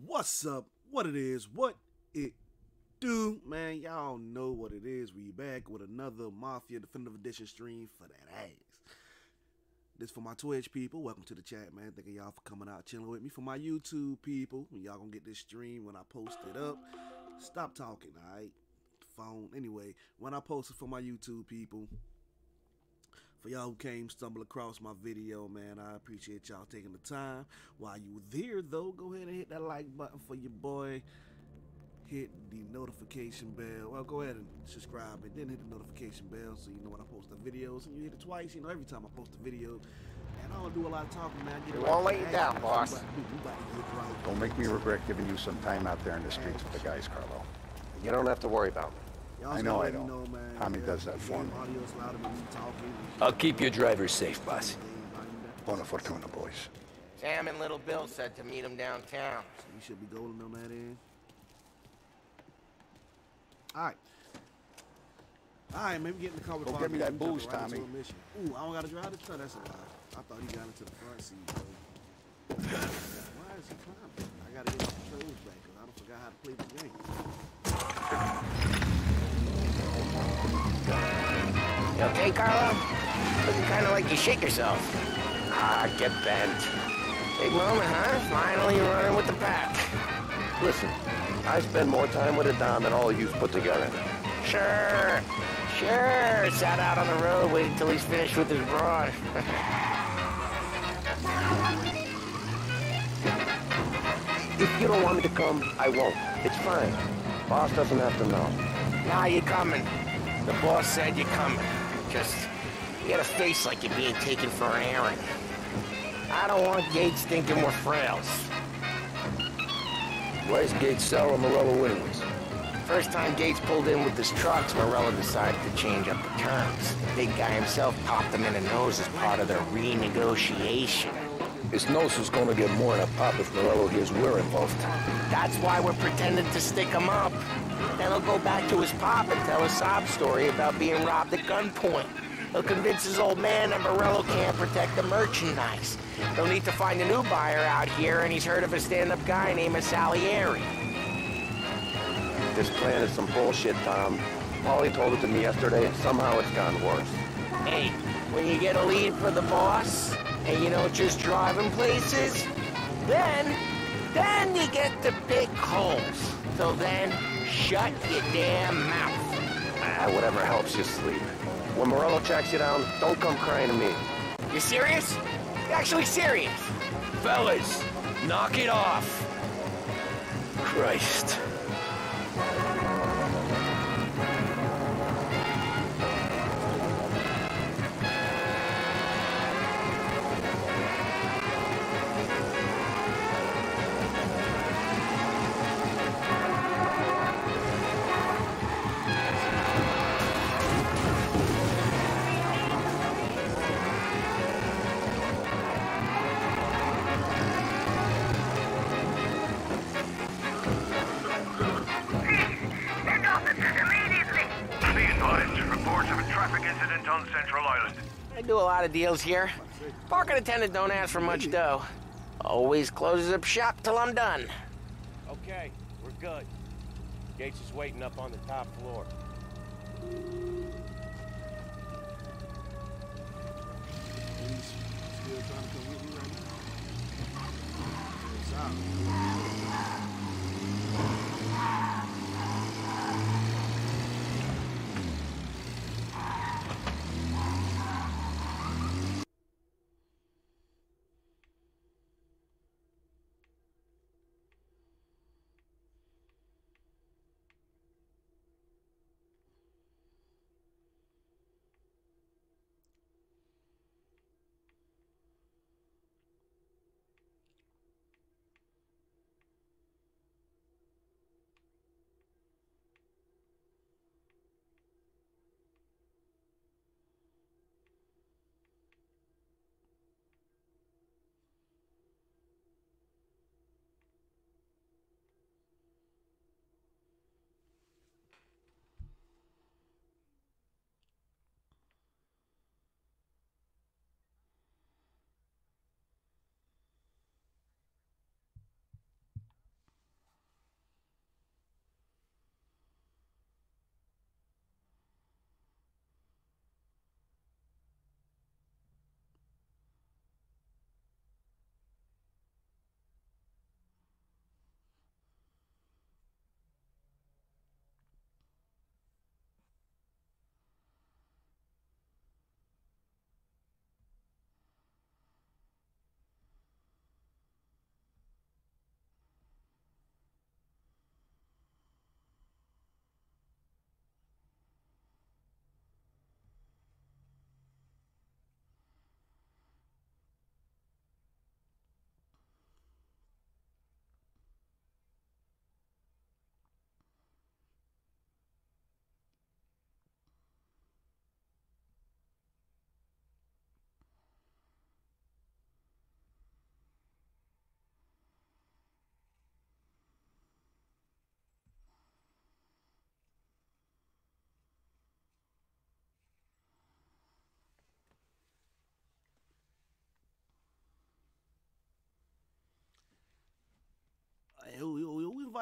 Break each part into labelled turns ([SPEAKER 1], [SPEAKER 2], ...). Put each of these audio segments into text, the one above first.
[SPEAKER 1] What's up? What it is? What it do? Man, y'all know what it is. We back with another Mafia Definitive Edition stream for that ass. This for my Twitch people. Welcome to the chat, man. Thank y'all for coming out chilling with me. For my YouTube people, y'all gonna get this stream when I post it up. Stop talking, alright? Phone. Anyway, when I post it for my YouTube people, for y'all who came stumble across my video, man, I appreciate y'all taking the time. While you there, though, go ahead and hit that like button for your boy. Hit the notification bell. Well, go ahead and subscribe and then hit the notification bell so you know when I post the videos. And you hit it twice, you know, every time I post a video. And I don't do a lot of talking, man.
[SPEAKER 2] We won't let you down, boss.
[SPEAKER 3] Don't make me regret giving you some time out there in the streets with the guys, Carlo.
[SPEAKER 2] You don't have to worry about me.
[SPEAKER 3] I know I don't. Tommy does that for me.
[SPEAKER 4] I'll keep your driver safe, boss.
[SPEAKER 3] Buona fortuna, boys.
[SPEAKER 2] Sam and Little Bill said to meet him downtown.
[SPEAKER 1] So you should be golden on that end. Alright. Alright, maybe get in the car with
[SPEAKER 3] Go get me that booze, Tommy.
[SPEAKER 1] Ooh, I don't gotta drive this car. That's a lie. I thought he got into the front seat, bro. Why is he climbing? I gotta get the controls back because I don't forgot how to play the game.
[SPEAKER 2] You okay, Carlo? Looking kind of like you shake yourself. Ah, get bent. Big moment, huh? Finally running with the pack.
[SPEAKER 5] Listen, I spend more time with a Dom than all of you put together.
[SPEAKER 2] Sure. Sat out on the road waiting till he's finished with his broad.
[SPEAKER 5] If you don't want me to come, I won't. It's fine. Boss doesn't have to know.
[SPEAKER 2] Nah, you're coming. The boss said you're coming. Just, you got a face like you're being taken for an errand. I don't want Gates thinking we're frails.
[SPEAKER 5] Where's Gates Sal Morello anyways?
[SPEAKER 2] First time Gates pulled in with his trucks, Morello decided to change up the terms. The big guy himself popped him in the nose as part of their renegotiation.
[SPEAKER 5] His nose is gonna get more than a pop if Morello hears we're involved.
[SPEAKER 2] That's why we're pretending to stick him up. Then he'll go back to his pop and tell a sob story about being robbed at gunpoint. He'll convince his old man that Morello can't protect the merchandise. They'll need to find a new buyer out here, and he's heard of a stand-up guy named Salieri.
[SPEAKER 5] This plan is some bullshit, Tom. Paulie told it to me yesterday, and somehow it's gone worse.
[SPEAKER 2] Hey, when you get a lead for the boss, and you don't just drive him places, then you get to pick holes. So then, shut your damn mouth.
[SPEAKER 5] Whatever helps you sleep. When Morello tracks you down, don't come crying to me.
[SPEAKER 2] You serious? You actually serious?
[SPEAKER 4] Fellas, knock it off.
[SPEAKER 5] Christ.
[SPEAKER 2] I do a lot of deals here. Parking attendant don't ask for much dough. Always closes up shop till I'm done.
[SPEAKER 6] Okay, we're good. Gates is waiting up on the top floor.
[SPEAKER 1] Still trying to come with me right now?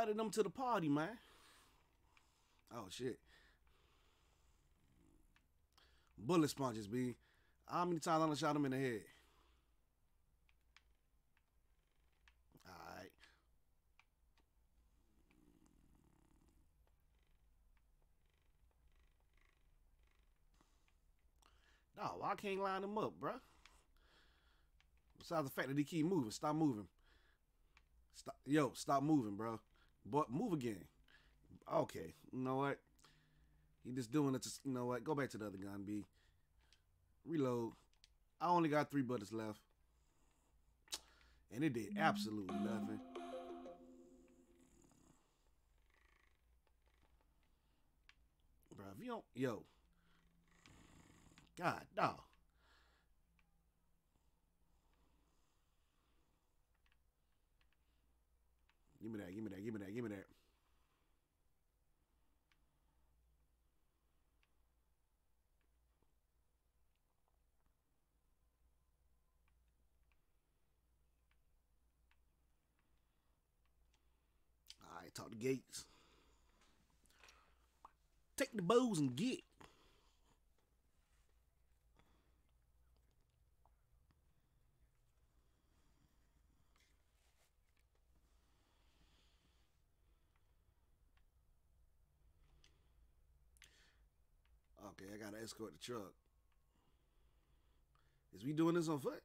[SPEAKER 1] invited them to the party, man. Oh, shit. Bullet sponges, B. How many times I done shot him in the head? Alright. No, why can't line him up, bruh? Besides the fact that he keep moving. Stop moving. Stop moving, bro. But move again. Okay, you know what? He just doing it to, you know what? Go back to the other gun, B. Reload. I only got 3 bullets left. And it did absolutely nothing. Bro, if you don't, yo. God, no. Give me that, give me that, give me that, give me that. Alright, talk to Gates. Take the bows and get. Okay, I gotta escort the truck. Is we doing this on foot?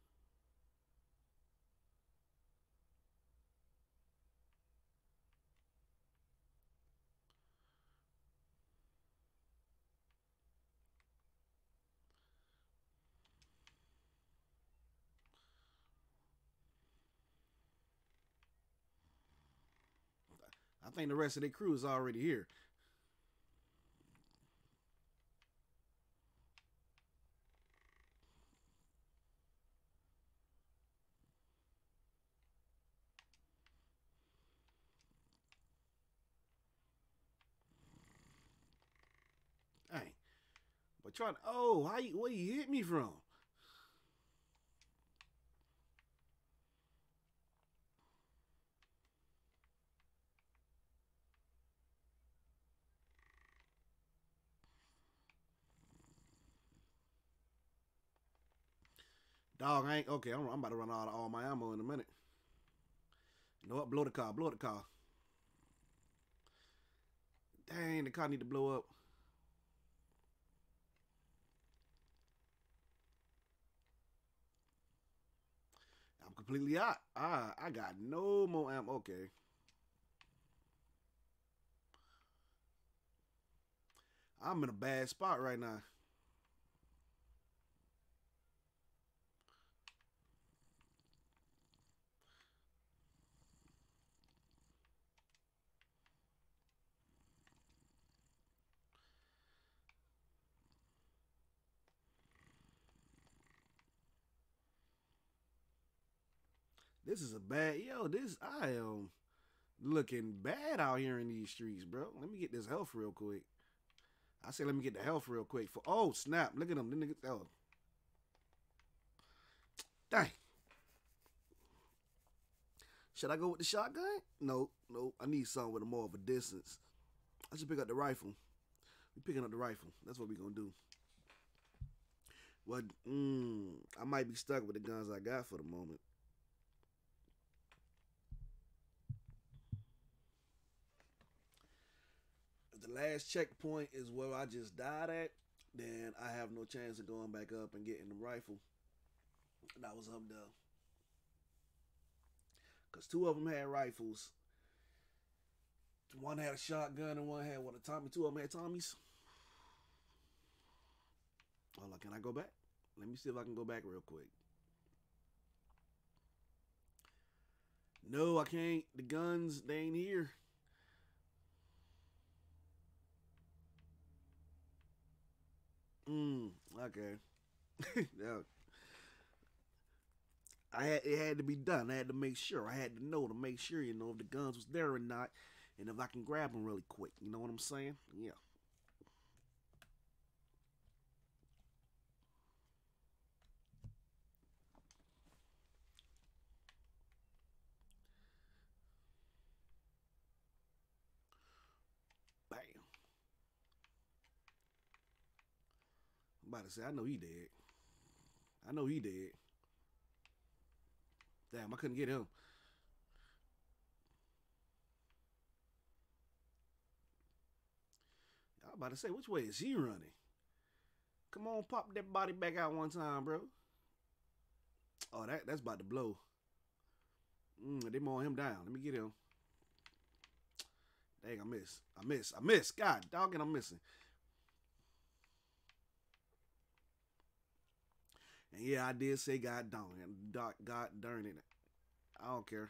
[SPEAKER 1] I think the rest of the crew is already here. Dang. But trying to, oh, where you hit me from? Dog, I ain't, okay, I'm about to run out of all my ammo in a minute. You know what? Blow the car, blow the car. Dang, the car need to blow up. I'm completely out. I got no more ammo. Okay. I'm in a bad spot right now. This is a bad, I am looking bad out here in these streets, bro. Let me get this health real quick. I said let me get the health real quick. Oh, snap. Look at them. The niggas, oh. Dang. Should I go with the shotgun? No. I need something with more of a distance. I should pick up the rifle. We picking up the rifle. That's what we gonna do. Well, I might be stuck with the guns I got for the moment. If the last checkpoint is where I just died at, then I have no chance of going back up and getting the rifle. That was up there. Because 2 of them had rifles. One had a shotgun and one had a Tommy. 2 of them had Tommies. Hold on, can I go back? Let me see if I can go back real quick. No, I can't. The guns, they ain't here. Okay. Yeah. It had to be done. I had to make sure. I had to know to make sure, if the guns was there or not, and if I can grab them really quick. You know what I'm saying? Yeah. about to say, I know he dead. I know he dead. Damn, I couldn't get him. I was about to say, which way is he running? Come on, pop that body back out one time, bro. Oh, that's about to blow. They mowing him down. Let me get him. Dang, I miss. God, dog, and I'm missing. And yeah, I did say God darn it. I don't care.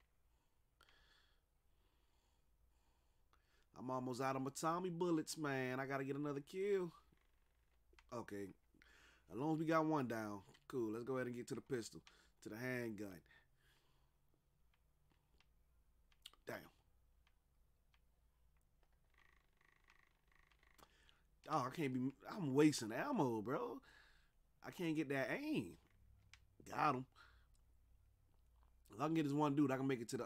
[SPEAKER 1] I'm almost out of my Tommy bullets, man. I gotta get another kill. Okay. As long as we got one down. Cool. Let's go ahead and get to the pistol. To the handgun. Damn. Oh, I'm wasting ammo, bro. I can't get that aim. Got him. If I can get this one dude, I can make it to the,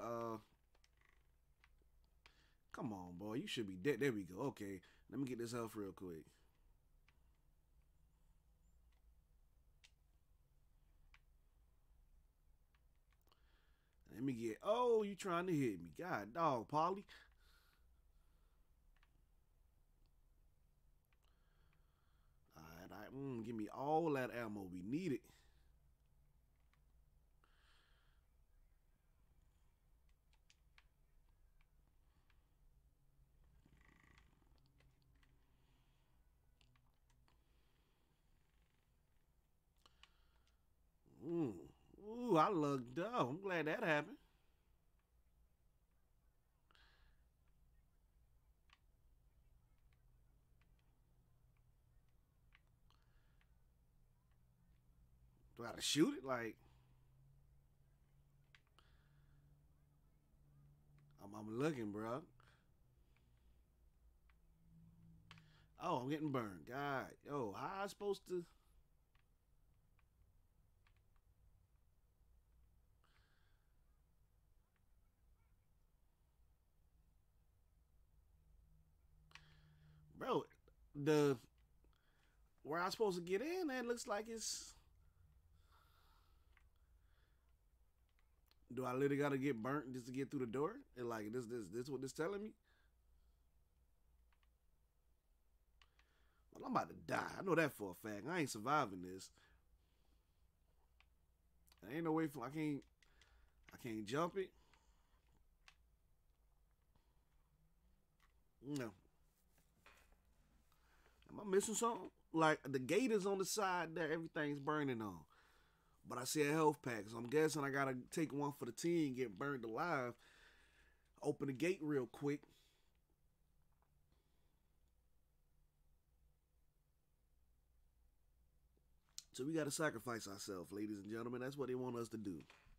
[SPEAKER 1] Come on, boy. You should be dead. There we go. Okay. Let me get this health real quick. Let me get... Oh, you trying to hit me. God, dog, Polly. Alright, give me all that ammo. We need it. Ooh, I lucked up. I'm glad that happened. Do I gotta shoot it? Like, I'm looking, bro. Oh, I'm getting burned. God, yo, how I supposed to? Bro, where I supposed to get in, that looks like it's... Do I literally gotta get burnt just to get through the door? And like this what this telling me? Well, I'm about to die. I know that for a fact. I ain't surviving this. There ain't no way for I can't jump it. No. Am I missing something? Like the gate is on the side there, everything's burning on. But I see a health pack, so I'm guessing I gotta take one for the team, get burned alive. Open the gate real quick. So we gotta sacrifice ourselves, ladies and gentlemen. That's what they want us to do.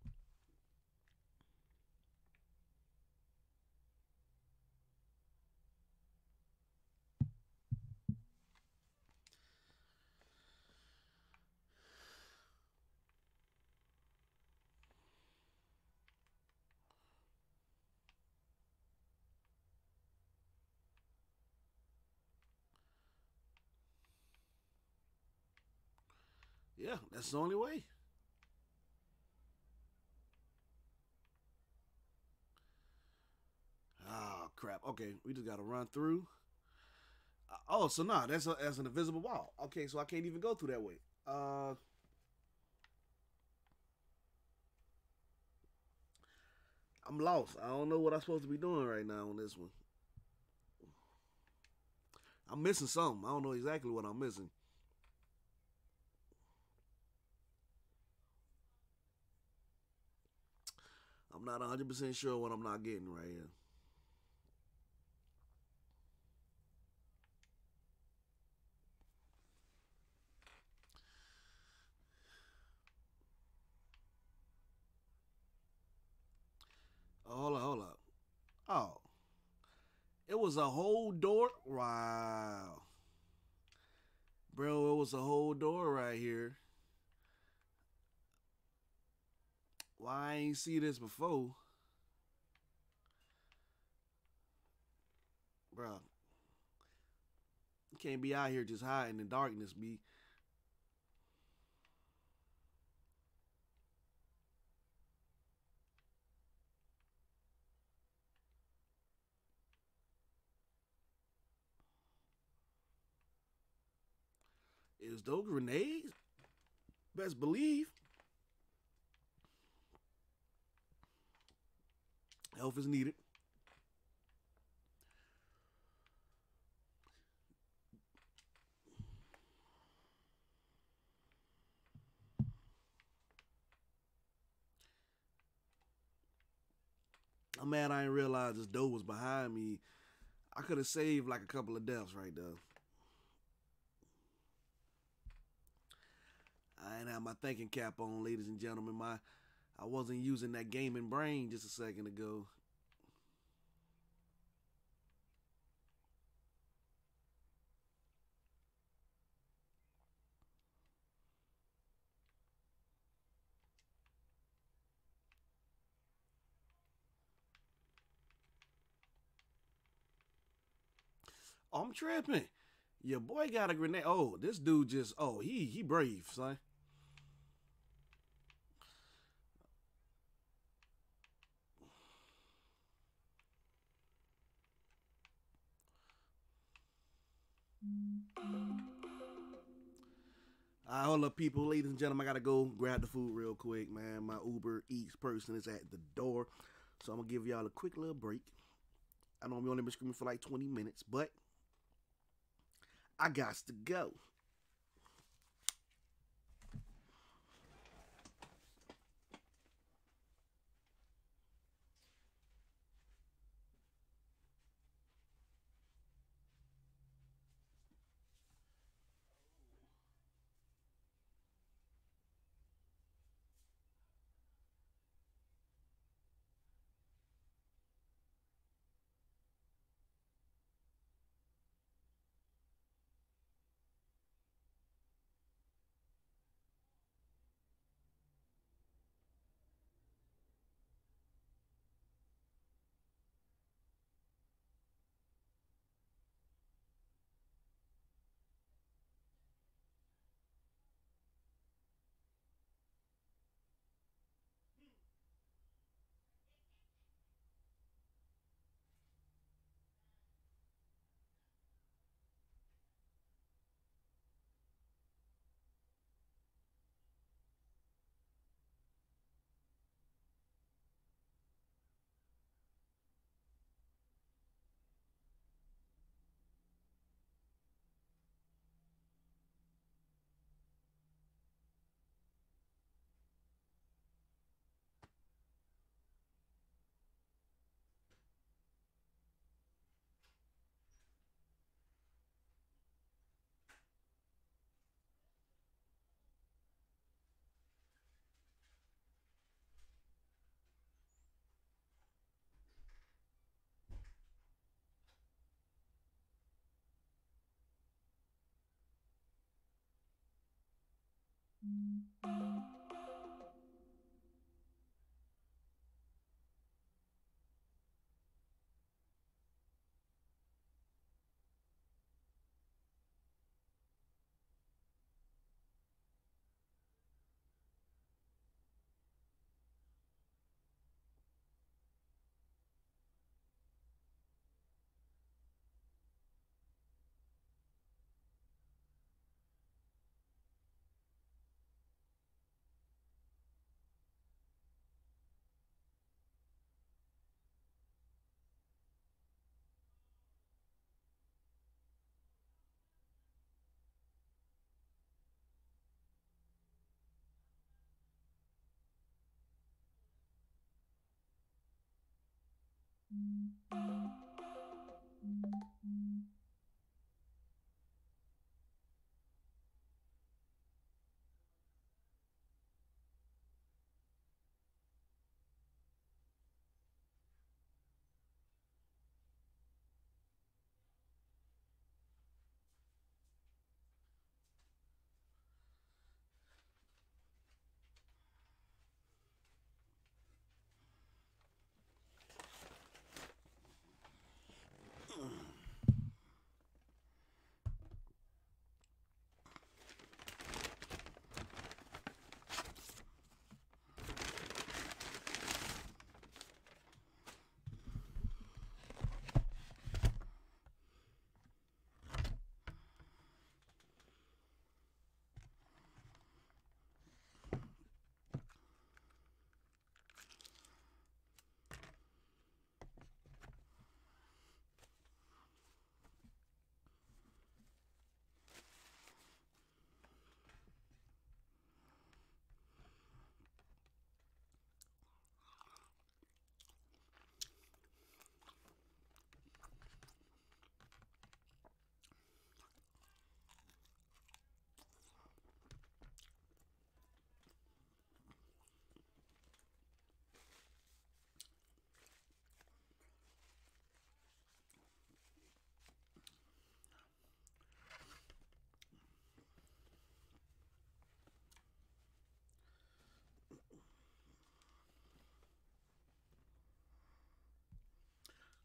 [SPEAKER 1] Yeah, that's the only way. Oh, crap. Okay, we just got to run through. Oh, so nah, that's an invisible wall. Okay, so I can't even go through that way. I'm lost. I don't know what I'm supposed to be doing right now on this one. I'm missing something. I don't know exactly what I'm missing. I'm not 100% sure what I'm not getting right here. Oh, hold up. Oh. It was a whole door. Wow. Bro, it was a whole door right here. Why I ain't see this before? Bro. You can't be out here just hiding in the darkness, B. though. Grenades. Best believe. Health is needed. I'm mad I didn't realize this door was behind me. I could have saved like a couple of deaths right there. I ain't have my thinking cap on, ladies and gentlemen. I wasn't using that gaming brain just a second ago. Oh, I'm tripping. Your boy got a grenade. Oh, this dude just, oh, he brave, son. All right, hold up, people. Ladies and gentlemen, I gotta go grab the food real quick, man. My Uber Eats person is at the door. So I'm gonna give y'all a quick little break. I know I'm only been screaming for like 20 minutes, but I got to go.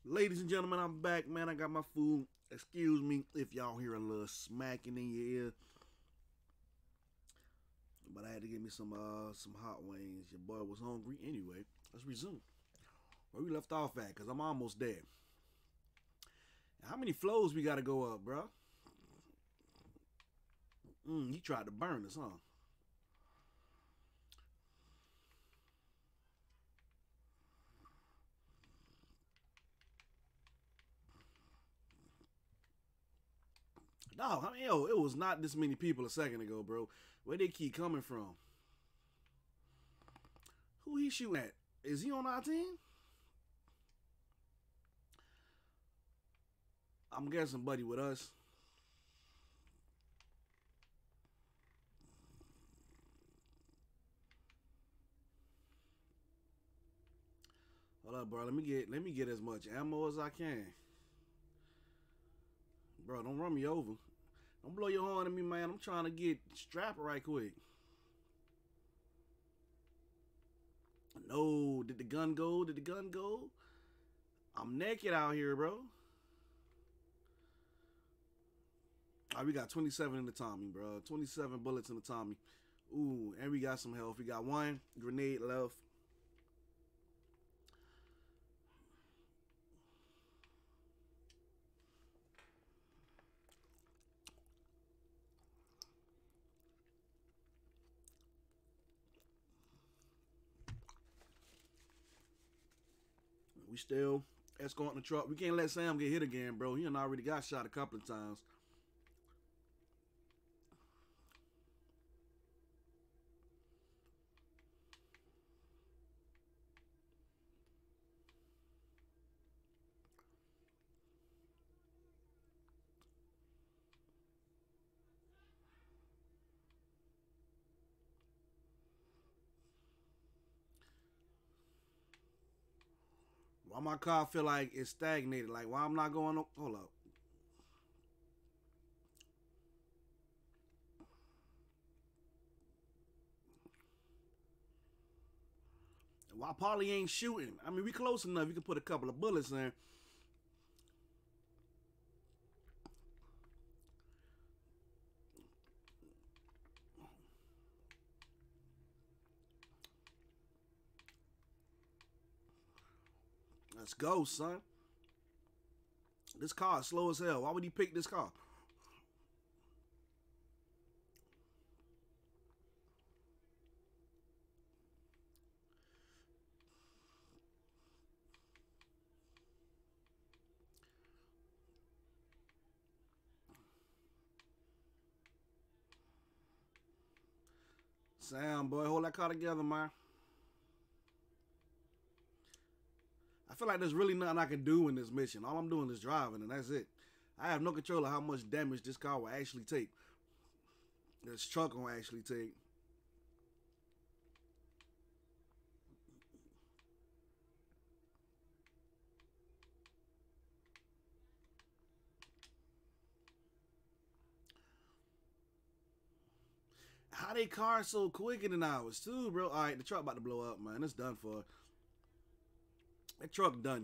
[SPEAKER 1] Ladies and gentlemen, I'm back, man. I got my food. Excuse me if y'all hear a little smacking in your ear. But I had to get me some hot wings. Your boy was hungry. Anyway, let's resume where we left off at, because I'm almost there. How many flows we got to go up, bro? He tried to burn us, huh? Dog, I mean, yo, it was not this many people a second ago, bro. Where they keep coming from? Who he shooting at? Is he on our team? I'm guessing buddy with us. Hold up, bro. Let me get as much ammo as I can. Bro, don't run me over. Don't blow your horn at me, man. I'm trying to get strapped right quick. No, did the gun go? Did the gun go? I'm naked out here, bro. All right, we got 27 in the Tommy, bro. 27 bullets in the Tommy. Ooh, and we got some health. We got one grenade left. We still escorting the truck. We can't let Sam get hit again, bro. He done already got shot a couple of times. Why my car feel like it's stagnated? Like, why I'm not going? Hold up. Why Polly ain't shooting? I mean, we close enough. You can put a couple of bullets in. Let's go, son. This car is slow as hell. Why would he pick this car? Sam, boy, hold that car together, man. I feel like there's really nothing I can do in this mission. All I'm doing is driving, and that's it. I have no control of how much damage this car will actually take. This truck will actually take. How they cars so quicker than ours, too, bro? All right, the truck about to blow up, man. It's done for. That truck done.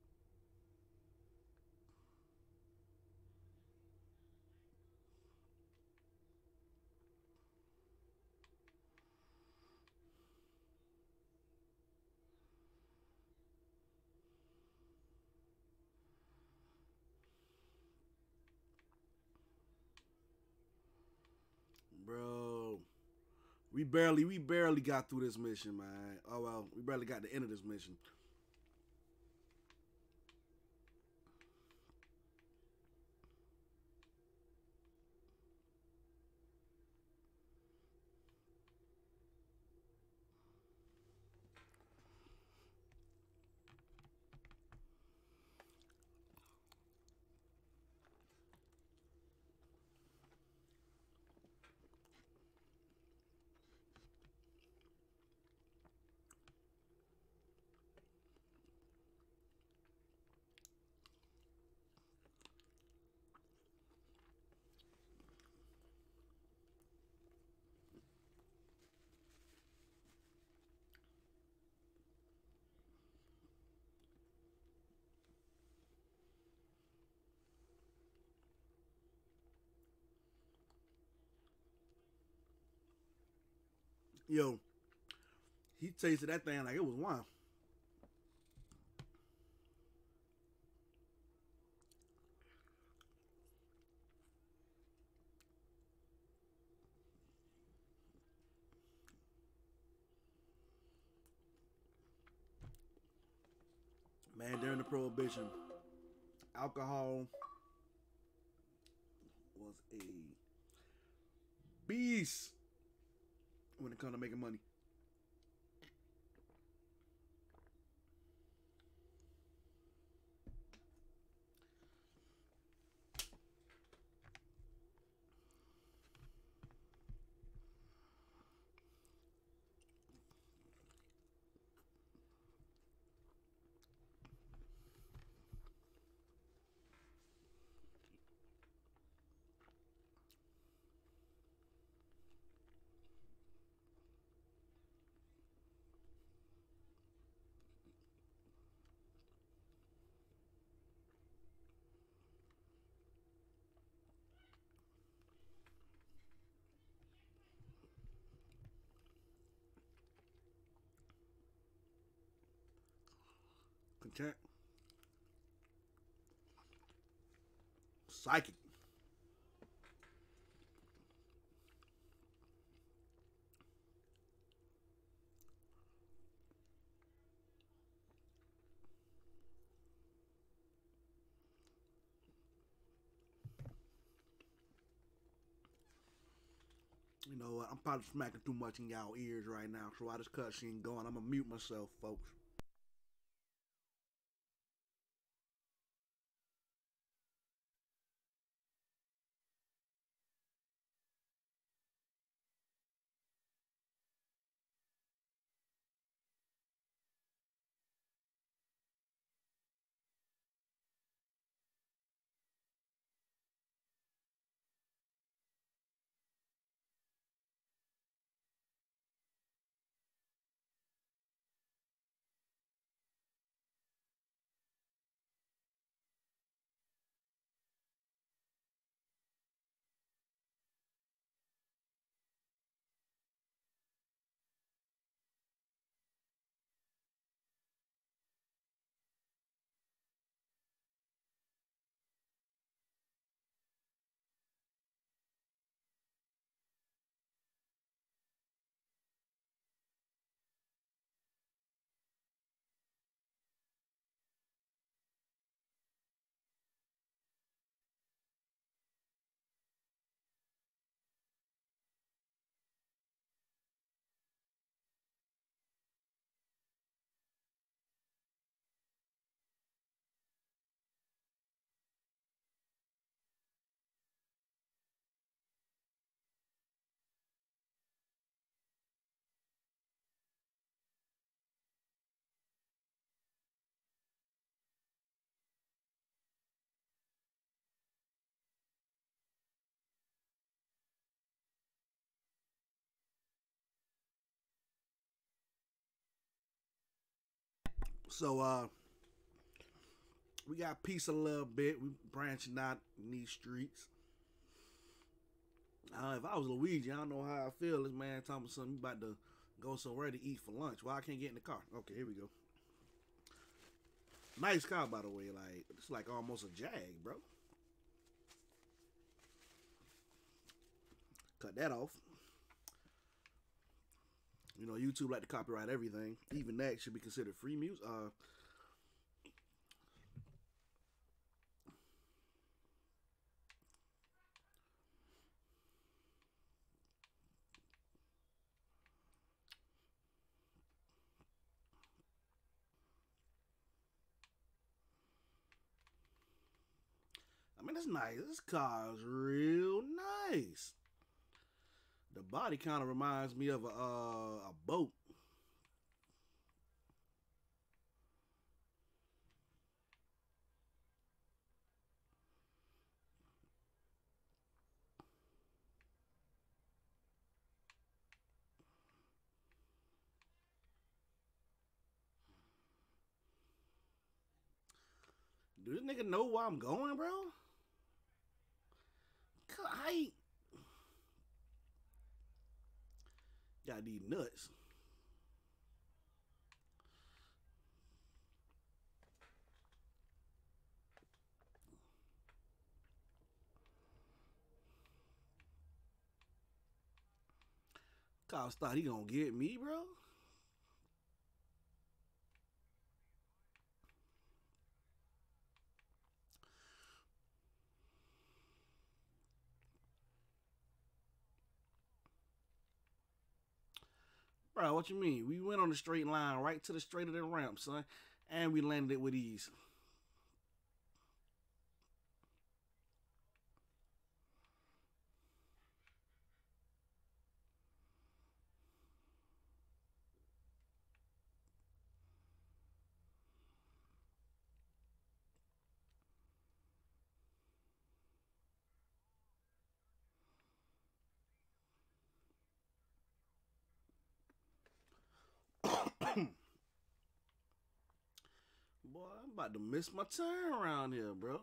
[SPEAKER 1] Bro, we barely got through this mission, man. Oh well, we barely got the end of this mission. Yo, he tasted that thing like it was wine. Man, during the Prohibition, alcohol was a beast when it comes to making money. Content. Psychic. You know what? I'm probably smacking too much in y'all ears right now. So while this cutscene going, I'm gonna mute myself, folks. So we got peace a little bit. We branching out in these streets. If I was Luigi, I don't know how I feel. This man talking about something about to go somewhere to eat for lunch. Why I can't get in the car? Okay, here we go. Nice car, by the way. Like it's like almost a Jag, bro. Cut that off. You know, YouTube like to copyright everything. Even that should be considered free music. I mean, it's nice. This car is real nice. The body kind of reminds me of a boat. Do this nigga know where I'm going, bro? Got these nuts. Cops thought he gonna get me, bro. Bro, what you mean? We went on the straight line right to the straight of the ramp, son. And we landed it with ease. Boy, I'm about to miss my turn around here, bro.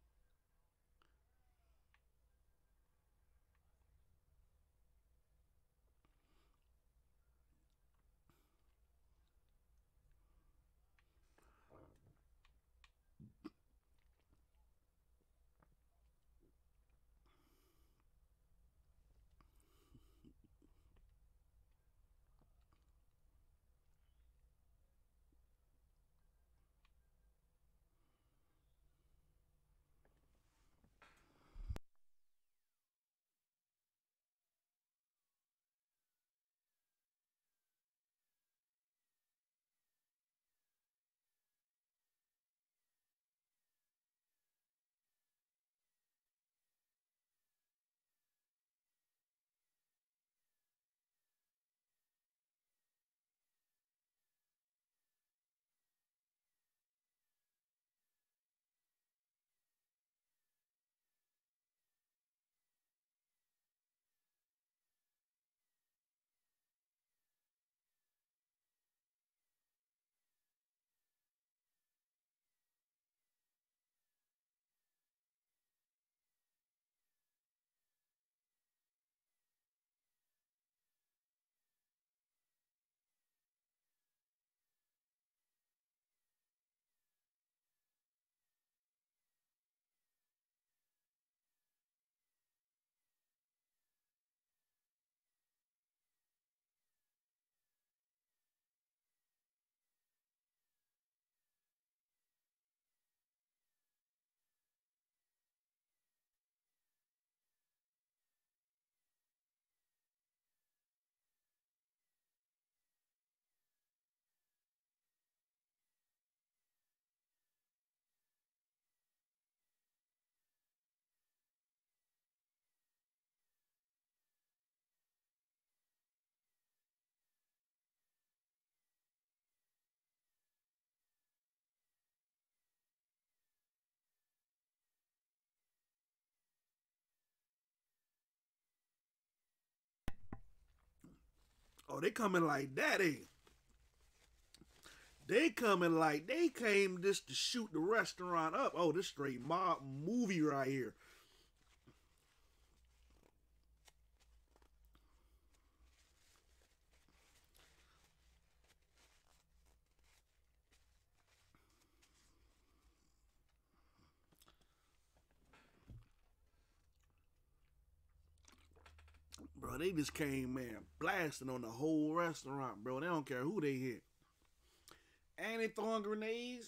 [SPEAKER 1] Oh, they coming like that, eh? They coming like they came just to shoot the restaurant up. Oh, this straight mob movie right here. Bro, they just came, man, blasting on the whole restaurant, bro. They don't care who they hit. And they throwing grenades.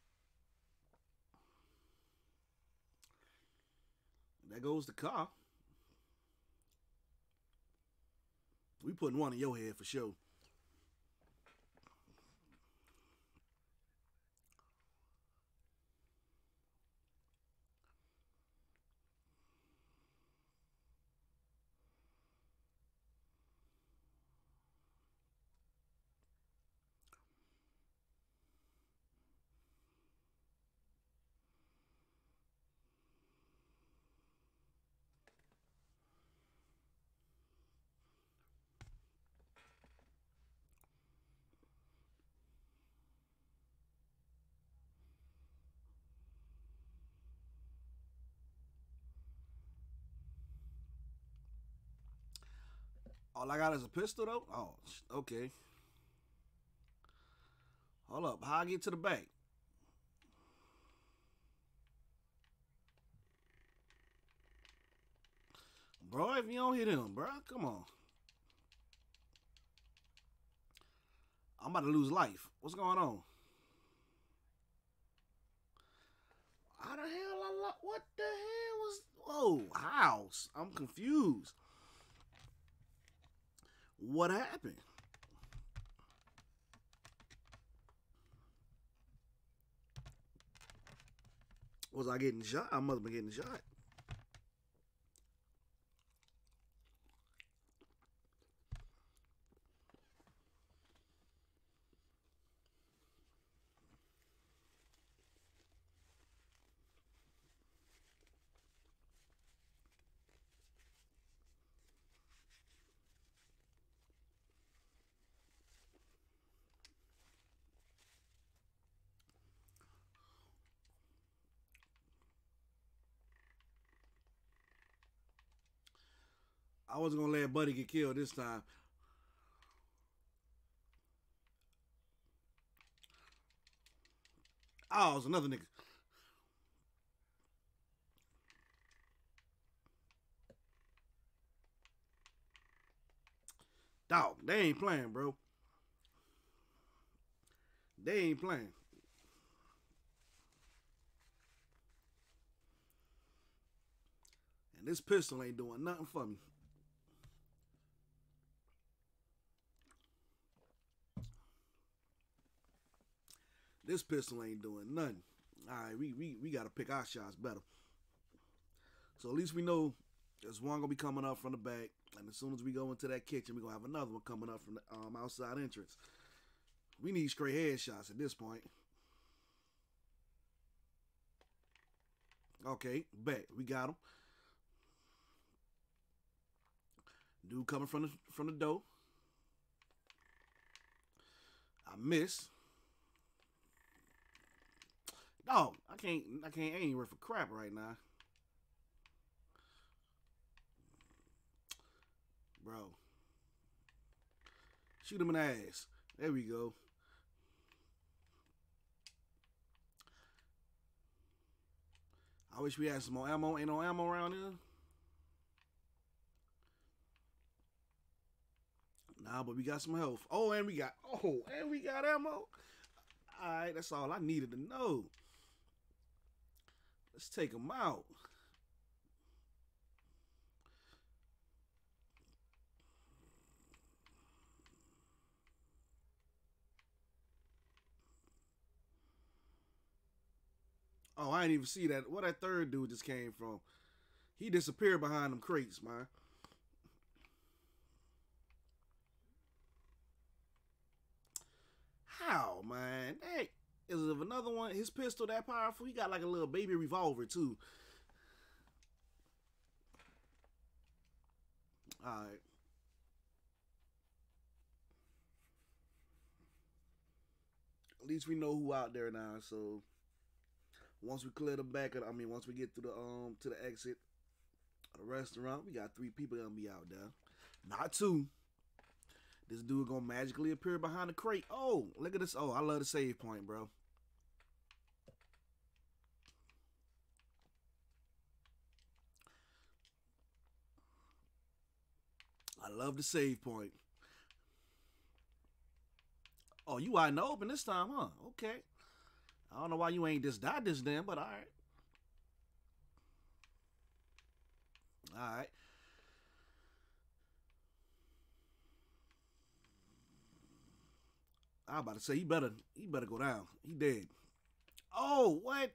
[SPEAKER 1] There goes the car. We putting one in your head for sure. All I got is a pistol, though? Oh, okay. Hold up. How I get to the back? Bro, if you don't hit him, bro, come on. I'm about to lose life. What's going on? How the hell what the hell was... Whoa, house. I'm confused. What happened? Was I getting shot? I must have been getting shot. I wasn't gonna let Buddy get killed this time. Oh, it's another nigga. Dog, they ain't playing, bro. They ain't playing. And this pistol ain't doing nothing for me. This pistol ain't doing nothing. All right, we got to pick our shots better. So at least we know there's one going to be coming up from the back. And as soon as we go into that kitchen, we're going to have another one coming up from the outside entrance. We need straight headshots at this point. Okay, bet. We got him. Dude coming from the door. I miss. Dog, I can't aim worth for crap right now. Bro. Shoot him in the ass. There we go. I wish we had some more ammo. Ain't no ammo around here. Nah, but we got some health. And we got ammo. Alright, that's all I needed to know. Let's take them out. Oh, I didn't even see that. Where that third dude just came from? He disappeared behind them crates, man. How, man? Hey, is it another one? His pistol that powerful? He got like a little baby revolver, too. Alright. At least we know who out there now, so once we clear the back of once we get to the exit of the restaurant, we got 3 people gonna be out there. Not 2. This dude gonna magically appear behind the crate. Oh, look at this. Oh, I love the save point, bro. I love the save point. Oh, you out in the open this time, huh? Okay. I don't know why you ain't just died this damn, but alright. Alright. I was about to say he better go down. He dead. Oh, what?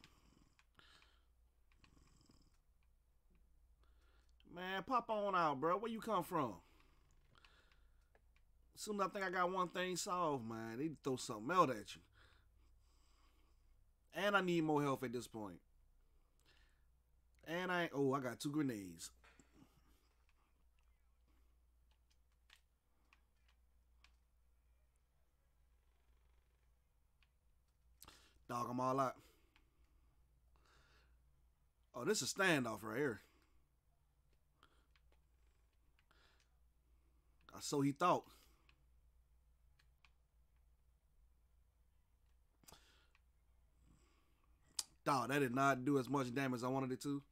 [SPEAKER 1] Man, pop on out, bro. Where you come from? Soon as I think I got one thing solved, man, they throw something else at you. And I need more health at this point. And I got 2 grenades. Dog, I'm all out. Oh, this is a standoff right here. So he thought. Dog, that did not do as much damage as I wanted it to.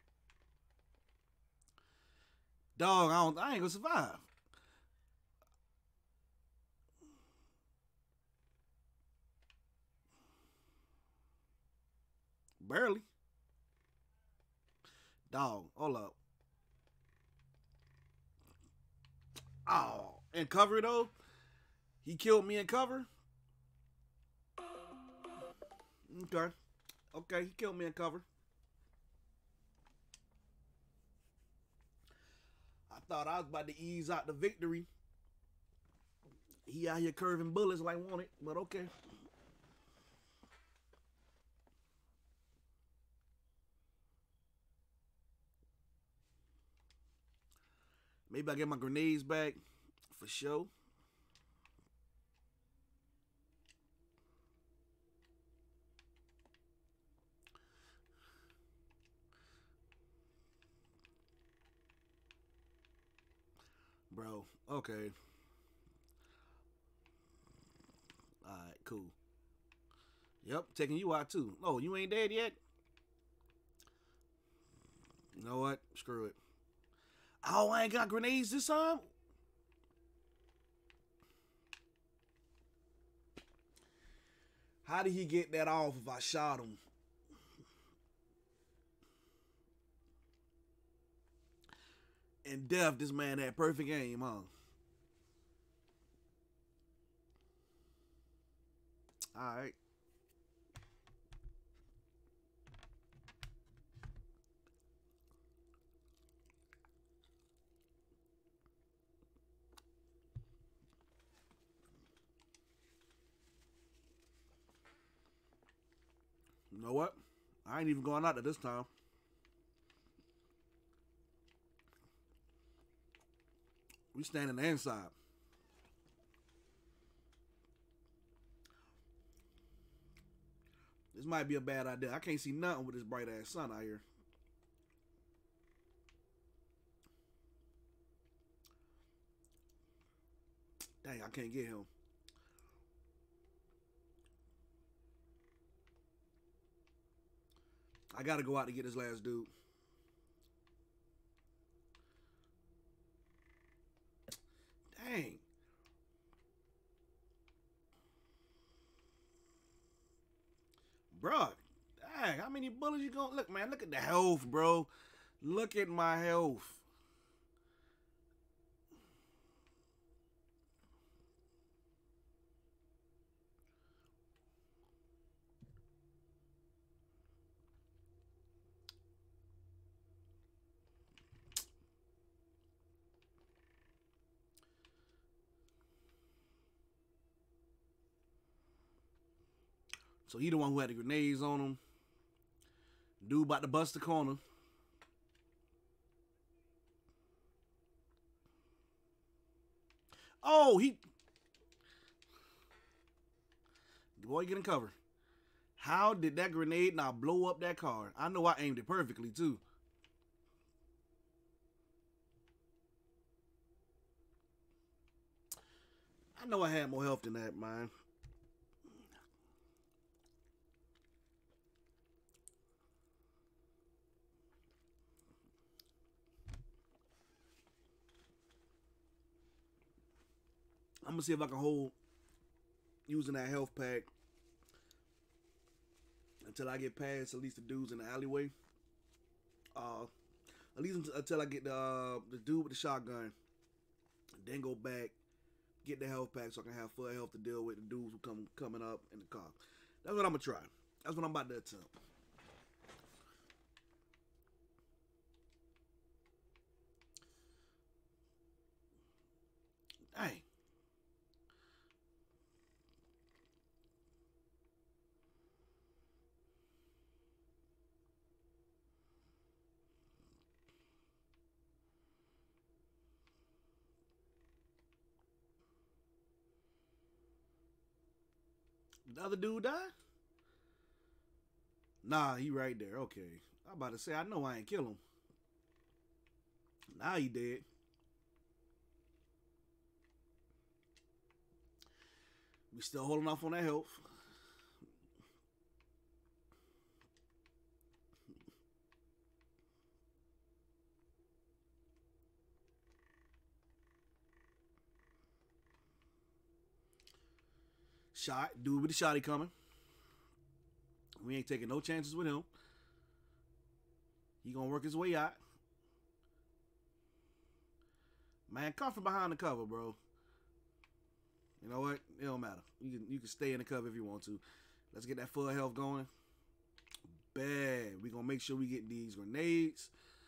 [SPEAKER 1] Dog, I ain't gonna survive. Barely. Dog, hold up. Oh, in cover though? He killed me in cover? Okay. Okay, he killed me in cover. I thought I was about to ease out the victory. He out here curving bullets like wanted, but okay. Maybe I get my grenades back for sure. Bro, okay. Alright, cool. Yep, taking you out too. Oh, you ain't dead yet? You know what? Screw it. Oh, I ain't got grenades this time? How did he get that off if I shot him? In death, this man had perfect aim, huh? Alright. You know what? I ain't even going out there this time. We standing inside. This might be a bad idea. I can't see nothing with this bright ass sun out here. Dang, I can't get him. I gotta go out to get this last dude. Dang. Bruh. Dang, how many bullets you gonna... Look, man, look at the health, bro. Look at my health. So he the one who had the grenades on him. Dude about to bust the corner. Oh, he... Boy, get in cover. How did that grenade not blow up that car? I know I aimed it perfectly, too. I know I had more health than that, man. I'm gonna see if I can hold using that health pack until I get past at least the dudes in the alleyway. At least until I get the dude with the shotgun. Then go back, get the health pack so I can have full health to deal with the dudes who coming up in the car. That's what I'm gonna try. That's what I'm about to attempt. Dang. The other dude died? Nah, he right there. Okay. I'm about to say, I know I ain't kill him. Nah, he dead. We still holding off on that health. Shot. Dude with the shotty coming. We ain't taking no chances with him. He gonna work his way out. Man, come from behind the cover, bro. You know what? It don't matter. You can stay in the cover if you want to. Let's get that full health going. Bad. We gonna make sure we get these grenades.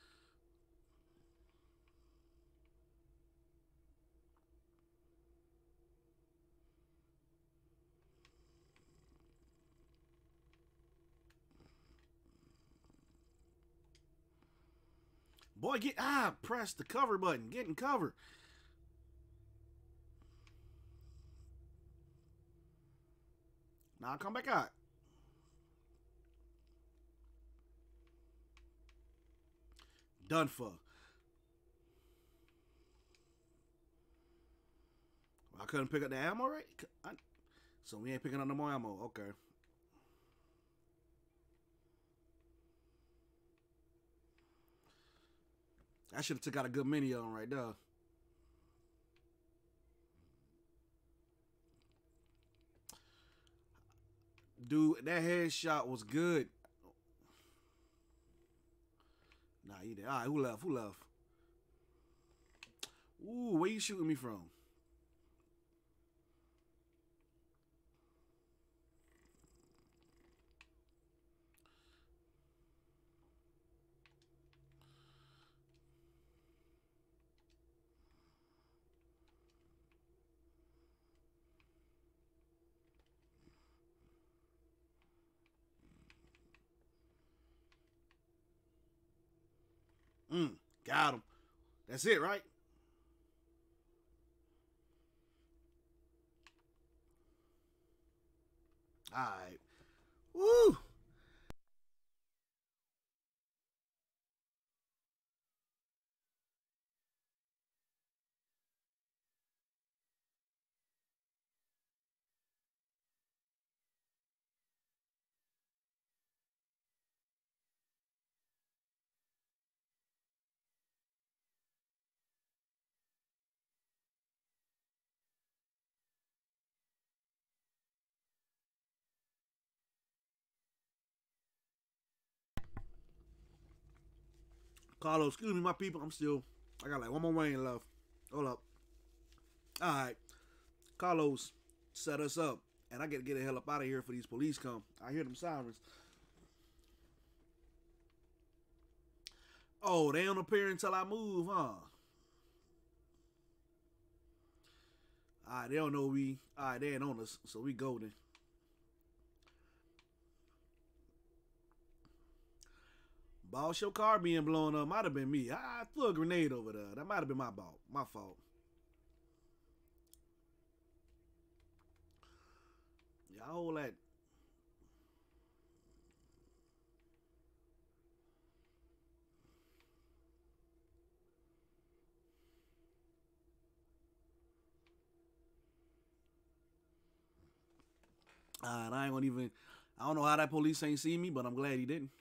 [SPEAKER 1] Boy, press the cover button. Get in cover. Now come back out. Done for. I couldn't pick up the ammo, right? So we ain't picking up no more ammo. Okay. I should have took out a good mini of them right there. Dude, that headshot was good. Nah, he did. All right, who left? Who left? Ooh, where you shooting me from? Got him. That's it, right? All right. Woo! Carlos, excuse me, my people. I got like one more Wayne left. Hold up. All right. Carlos set us up, and I got to get the hell up out of here for these police come. I hear them sirens. Oh, they don't appear until I move, huh? All right, they don't know we. All right, they ain't on us, so we golden. Boss, your car being blown up might have been me. I threw a grenade over there. That might have been my fault. Yeah, I hold that. And I ain't gonna even. I don't know how that police ain't see me, but I'm glad he didn't.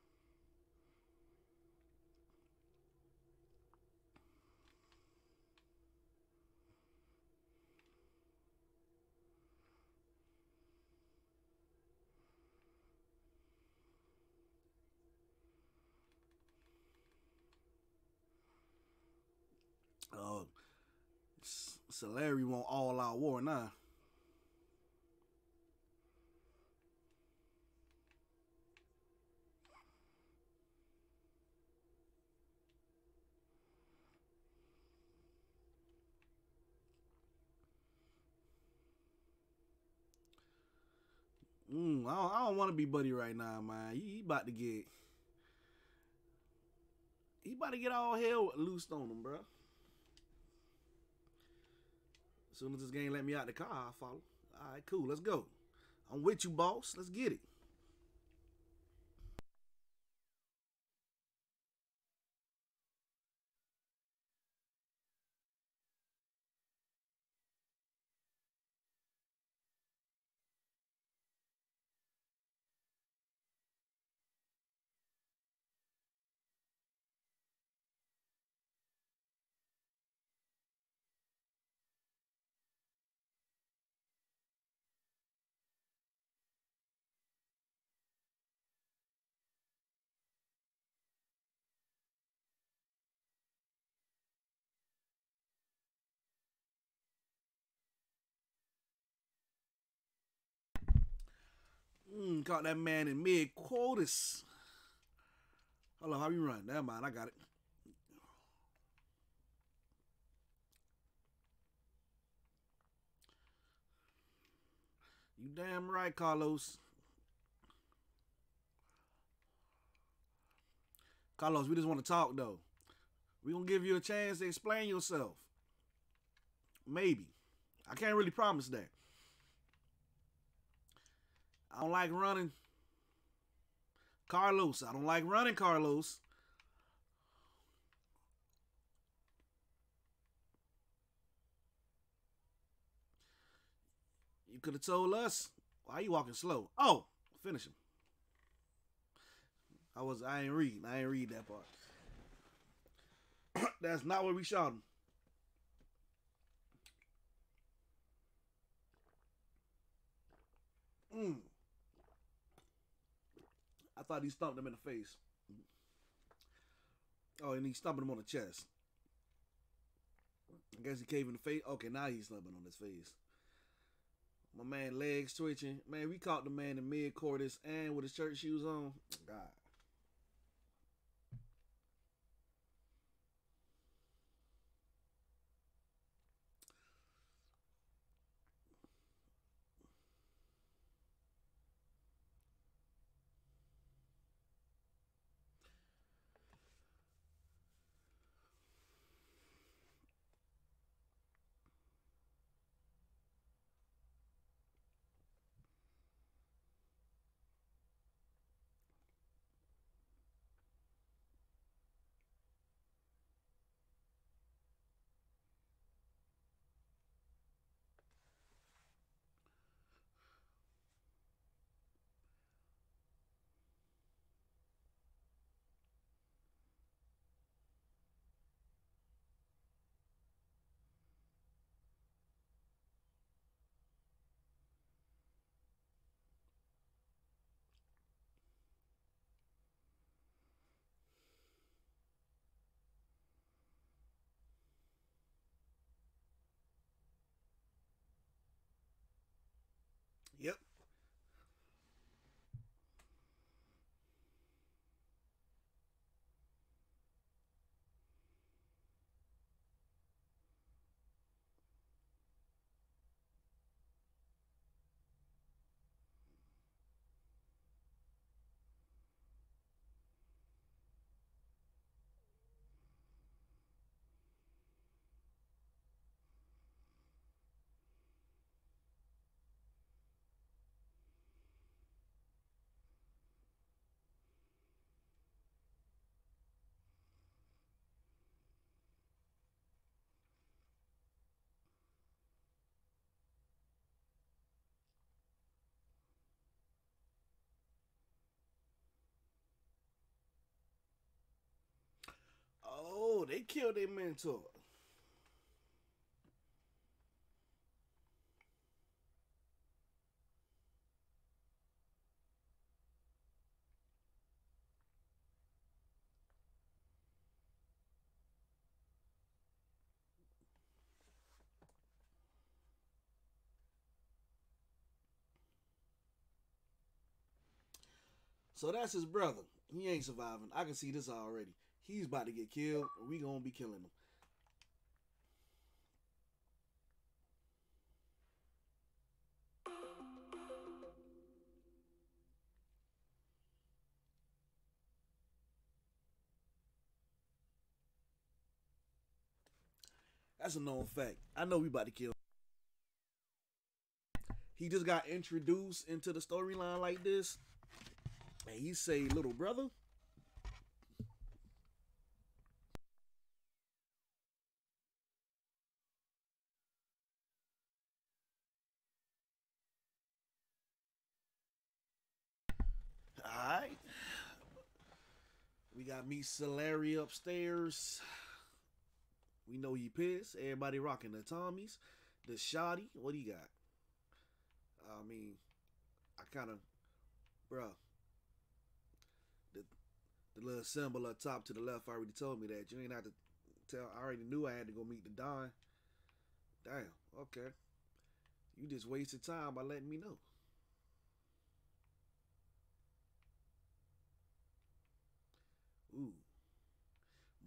[SPEAKER 1] Salieri want all out war now. I don't want to be buddy right now, man. He about to get. He about to get all hell loosed on him, bro. As soon as this game let me out the car, I'll follow. All right, cool. Let's go. I'm with you, boss. Let's get it. Caught that man in mid-quotas. Hold on, how you run? Never mind, I got it. You damn right, Carlos. Carlos, we just want to talk, though. We gonna give you a chance to explain yourself. Maybe. I can't really promise that. I don't like running. Carlos, I don't like running, Carlos. You could have told us. Why are you walking slow? Oh, finish him. I ain't read that part. That's not where we shot him. I thought he stomped him in the face. Oh, and he stomped him on the chest. I guess he caved in the face. Okay, now he's slumping on his face. My man legs twitching. Man, we caught the man in mid-quarters and with his church shoes on. God. Yep. Oh, they killed their mentor. So that's his brother. He ain't surviving. I can see this already. He's about to get killed. And we gonna be killing him. That's a known fact. I know we about to kill him. He just got introduced into the storyline like this. And he say, little brother. Alright. We got me Salieri upstairs. We know he pissed. Everybody rocking the Tommies. The Shoddy. What do you got? I mean, I kind of, bruh. The little symbol up top to the left already told me that. You ain't have to tell. I already knew I had to go meet the Don. Damn. Okay. You just wasted time by letting me know.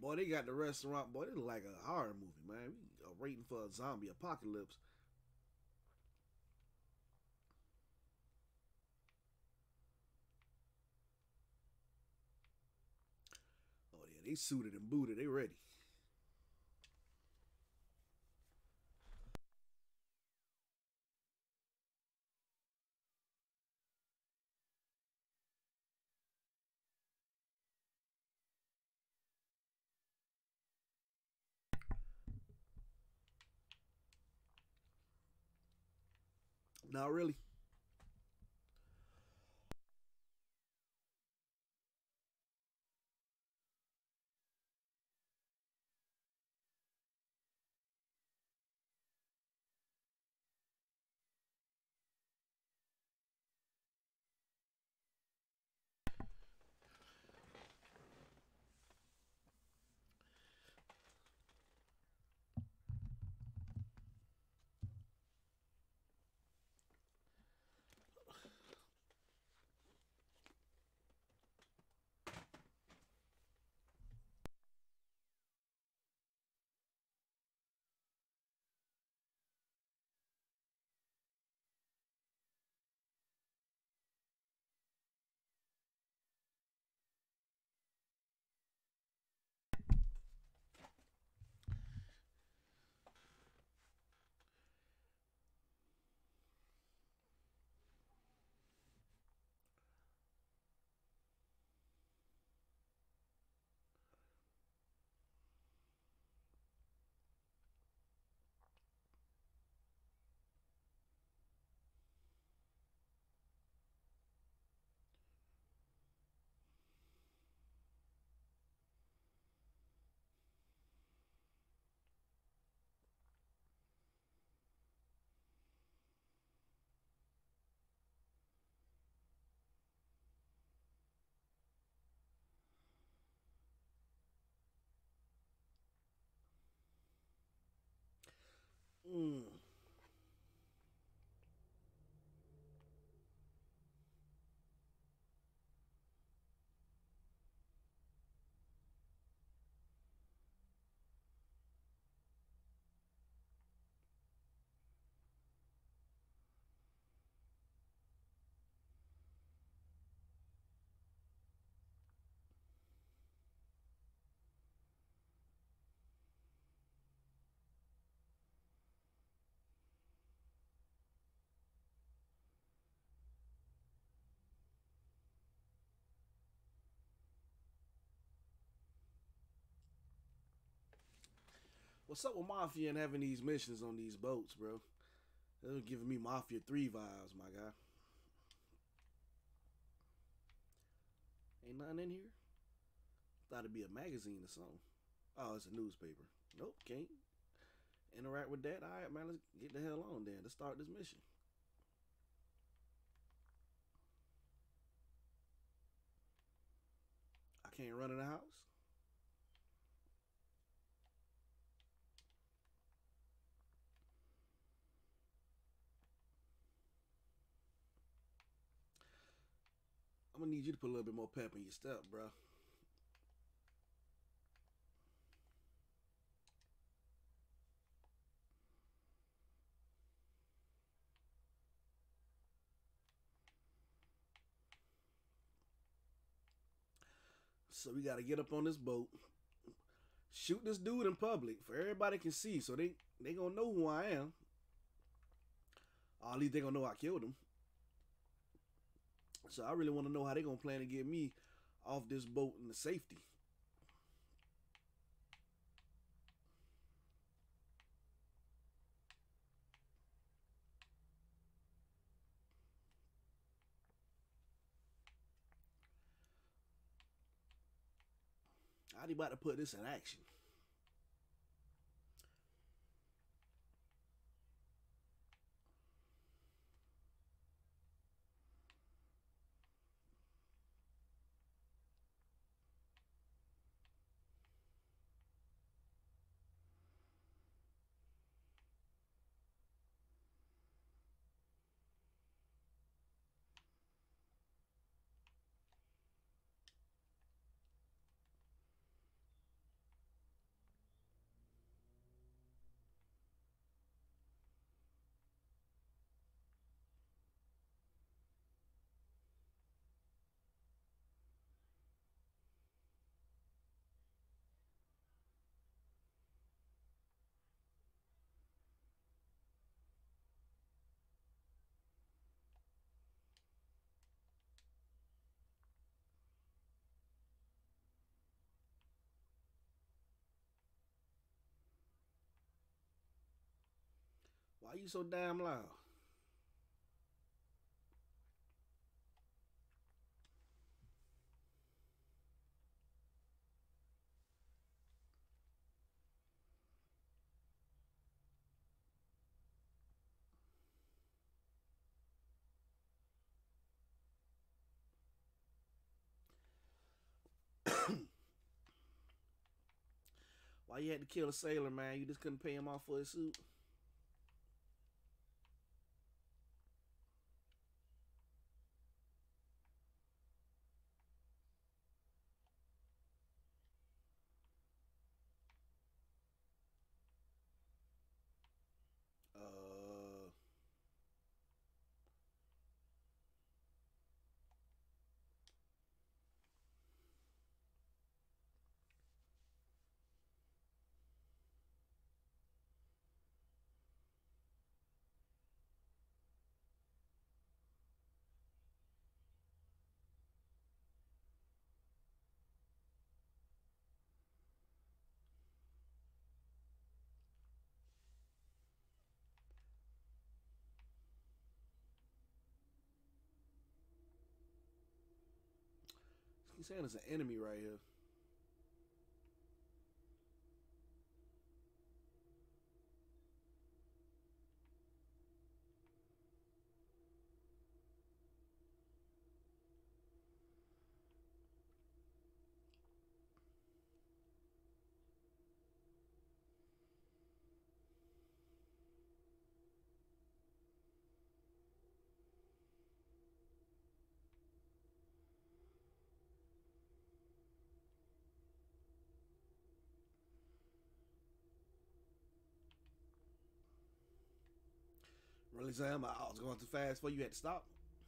[SPEAKER 1] Boy, they got the restaurant. Boy, it look like a horror movie, man. We are waiting for a zombie apocalypse. Oh yeah, they suited and booted. They ready. Not really. Mm. What's up with Mafia and having these missions on these boats, bro? They're giving me Mafia 3 vibes, my guy. Ain't nothing in here? Thought it'd be a magazine or something. Oh, it's a newspaper. Nope, can't interact with that. Alright, man, let's get the hell on then. Let's start this mission. I can't run in the house? I'm gonna need you to put a little bit more pep in your step, bro. So we gotta get up on this boat, shoot this dude in public for everybody can see, so they gonna know who I am. Or at least they gonna know I killed him. So I really want to know how they gonna plan to get me off this boat into safety. How they about to put this in action? Why you so damn loud? Why you had to kill a sailor, man? You just couldn't pay him off for his suit? He's saying it's an enemy right here. Really, Sam? I was going too fast for you. Had to stop.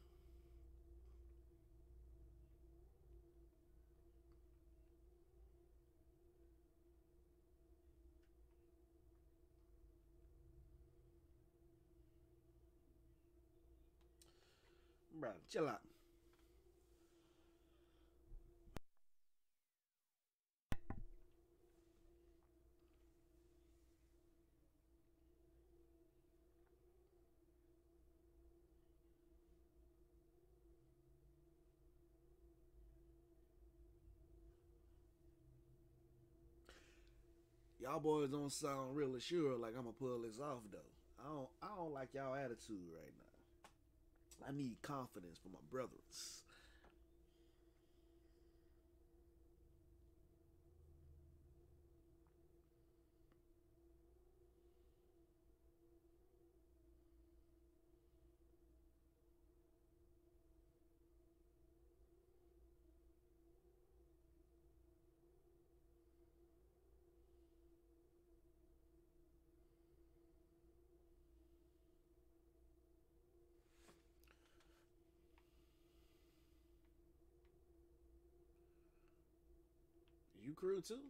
[SPEAKER 1] Bro, chill out. Y'all boys don't sound really sure like I'm gonna pull this off though. I don't like y'all attitude right now. I need confidence from my brothers. You crew too?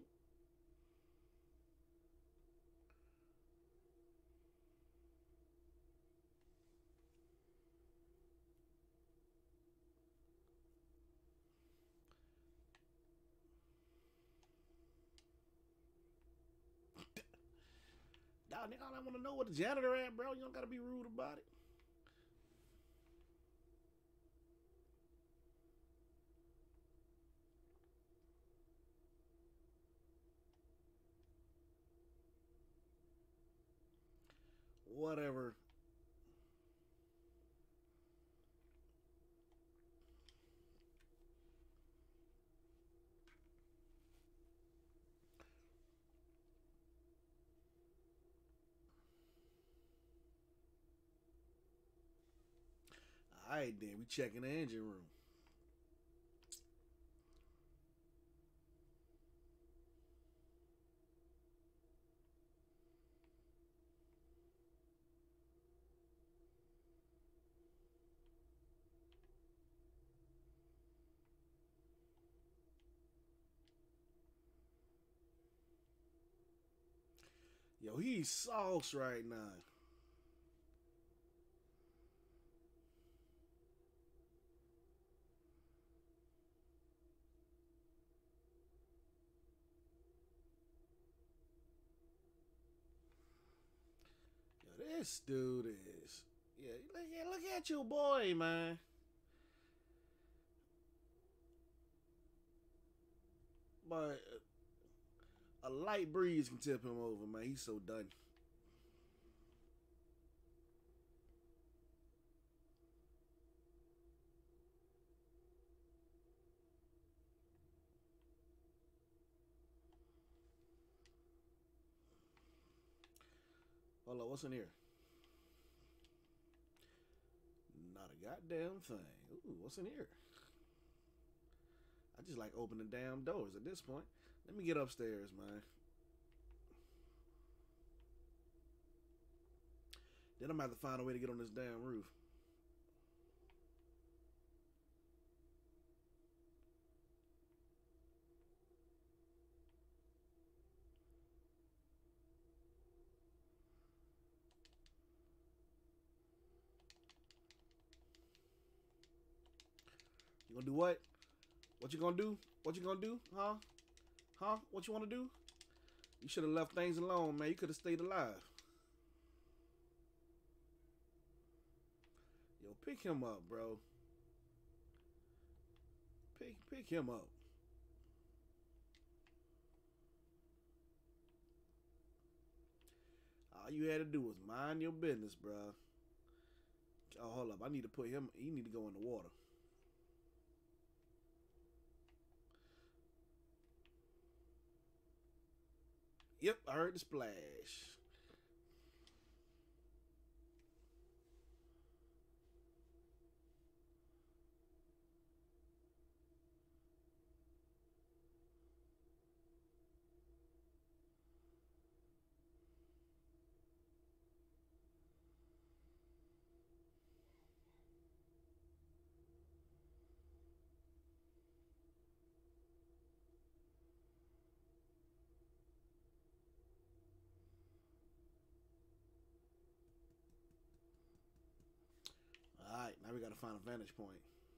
[SPEAKER 1] Dog, nigga, I want to know what the janitor at, bro. You don't gotta be rude about it. Whatever. Alright then, we checking the engine room. Yo, he's sauce right now. This dude is, yeah, look at your boy, man. But a light breeze can tip him over, man. He's so done. Hold on, what's in here? Not a goddamn thing. Ooh, what's in here? I just like opening damn doors at this point. Let me get upstairs, man. Then I'm gonna have to find a way to get on this damn roof. You gonna do what? What you gonna do? What you gonna do? Huh? Huh? What you wanna do? You should have left things alone, man. You could have stayed alive. Yo, pick him up, bro. Pick him up. All you had to do was mind your business, bro. Oh, hold up. I need to put him. He need to go in the water. Yep, I heard the splash. Alright, now we gotta find a vantage point.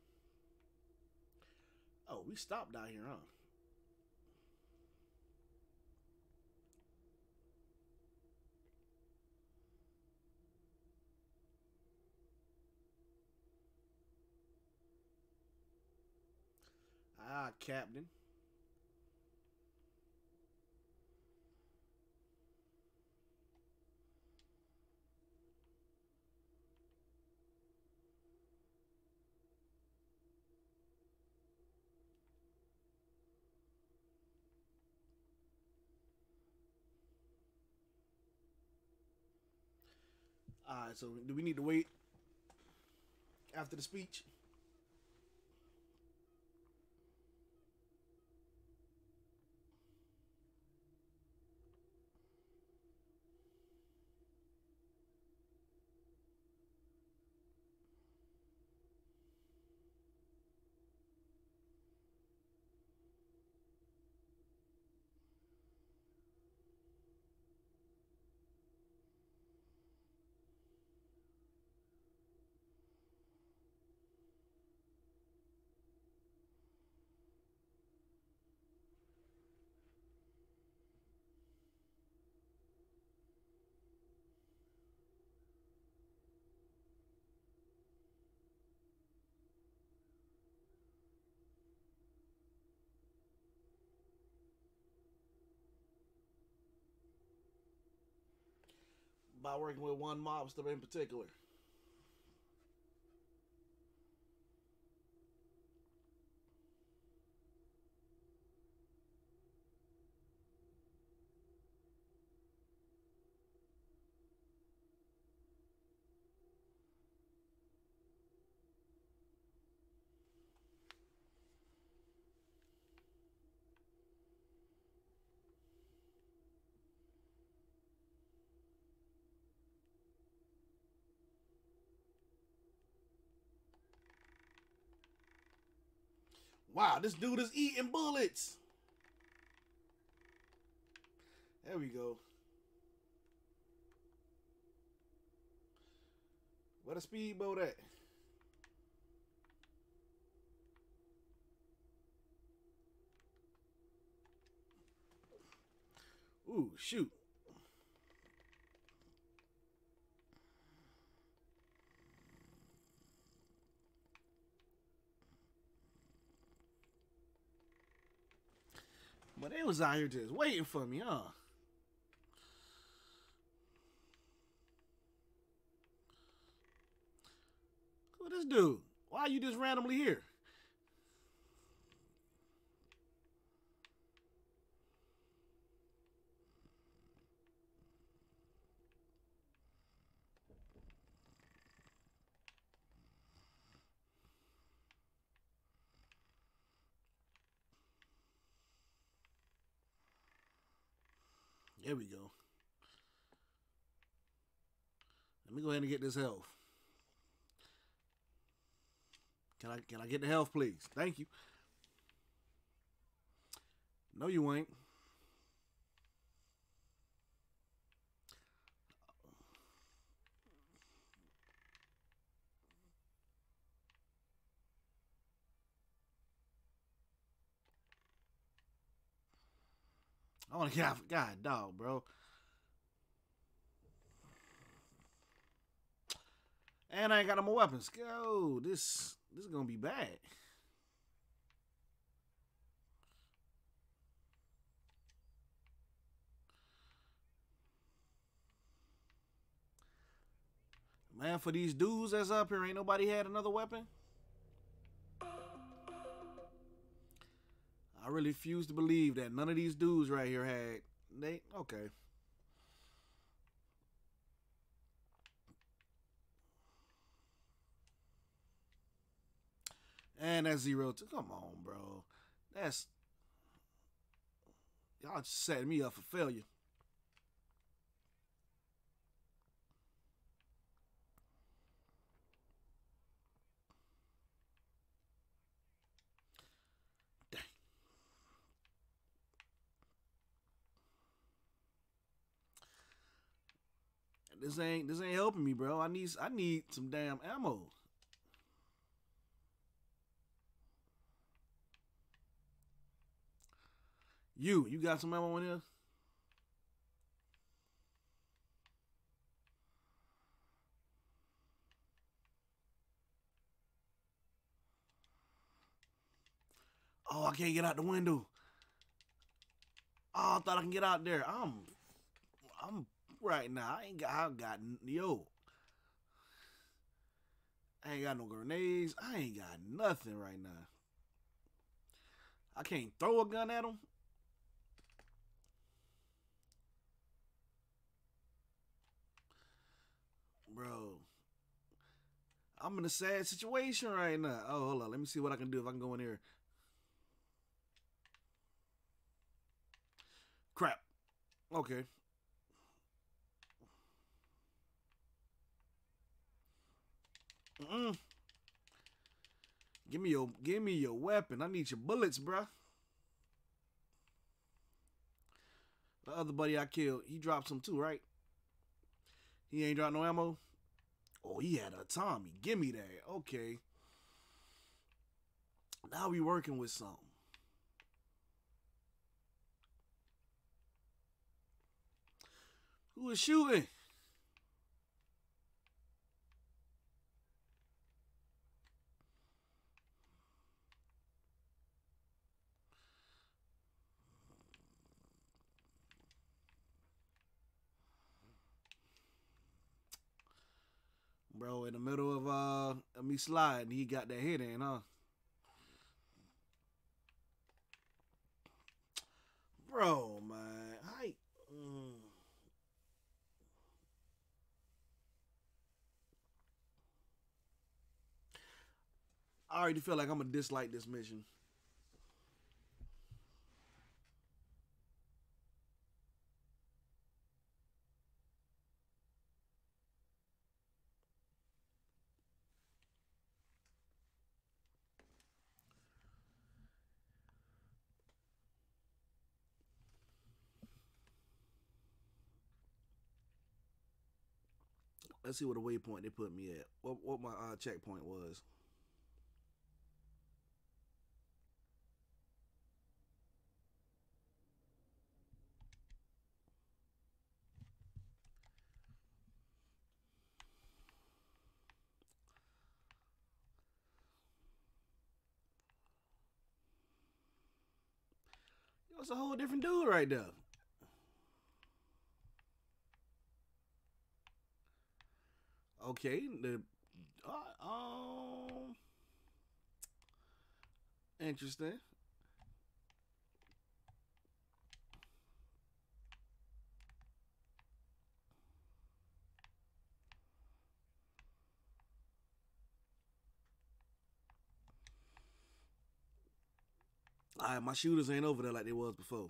[SPEAKER 1] Oh, we stopped down here, huh? Ah, Captain. Alright, so do we need to wait after the speech? By working with one mobster in particular. Wow, this dude is eating bullets. There we go. Where the speedboat at? Ooh, shoot. but they was out here just waiting for me, huh? Who this dude? Why are you just randomly here? There we go. Let me go ahead and get this health. Can I get the health, please? Thank you. No, you ain't. I want to get out. God, dog, bro. And I ain't got no more weapons. Go. This is gonna be bad. Man, for these dudes that's up here, ain't nobody had another weapon? I really refuse to believe that none of these dudes right here had. Okay. And that's 0-2. Come on, bro. That's... Y'all just setting me up for failure. Dang. This ain't helping me, bro. I need some damn ammo. You got some ammo in here? Oh, I can't get out the window. Oh, I thought I can get out there. I'm right now. I got yo. I ain't got no grenades. I ain't got nothing right now. I can't throw a gun at them. Bro, I'm in a sad situation right now. Oh, hold on. Let me see what I can do if I can go in here. Crap. Okay. Give me your weapon. I need your bullets, bruh. The other buddy I killed, he dropped some too, right? He ain't dropped no ammo. Oh, he had a Tommy. Give me that. Okay. Now we working with something. Who is shooting? Bro, in the middle of me sliding, he got that hit in, huh? Bro, man, I already feel like I'm gonna dislike this mission. Let's see what the waypoint they put me at. What my checkpoint was. That's a whole different dude right there. Okay, interesting. All right, my shooters ain't over there like they was before.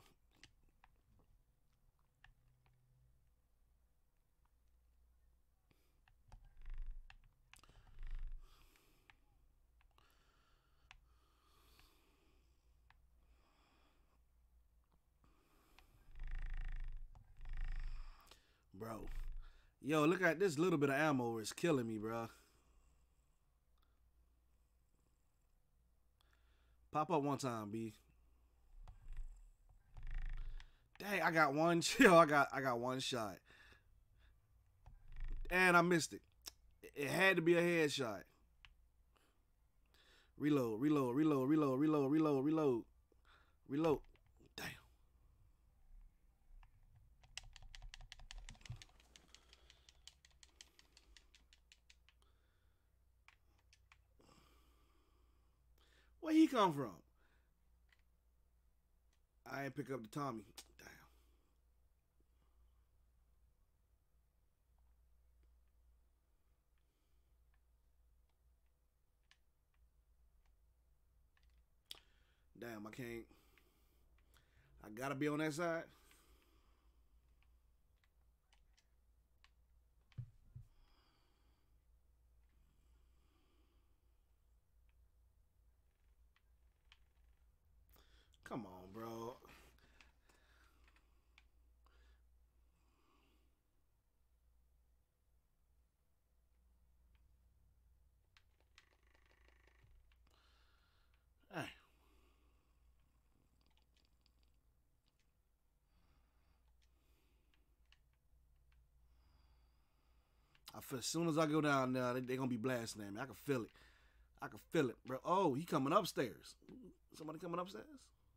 [SPEAKER 1] Bro. Yo, look at this little bit of ammo. It's killing me, bro. Pop up one time, B. Dang, I got one chill. I got one shot. And I missed it. It had to be a headshot. Reload, reload, reload, reload, reload, reload, reload. Reload. Damn. Where he come from? I ain't pick up the Tommy. Damn. Damn, I can't. I gotta be on that side. Come on, bro. Hey. I feel as soon as I go down there, they gonna be blasting at me. I can feel it. I can feel it, bro. Oh, he coming upstairs. Somebody coming upstairs?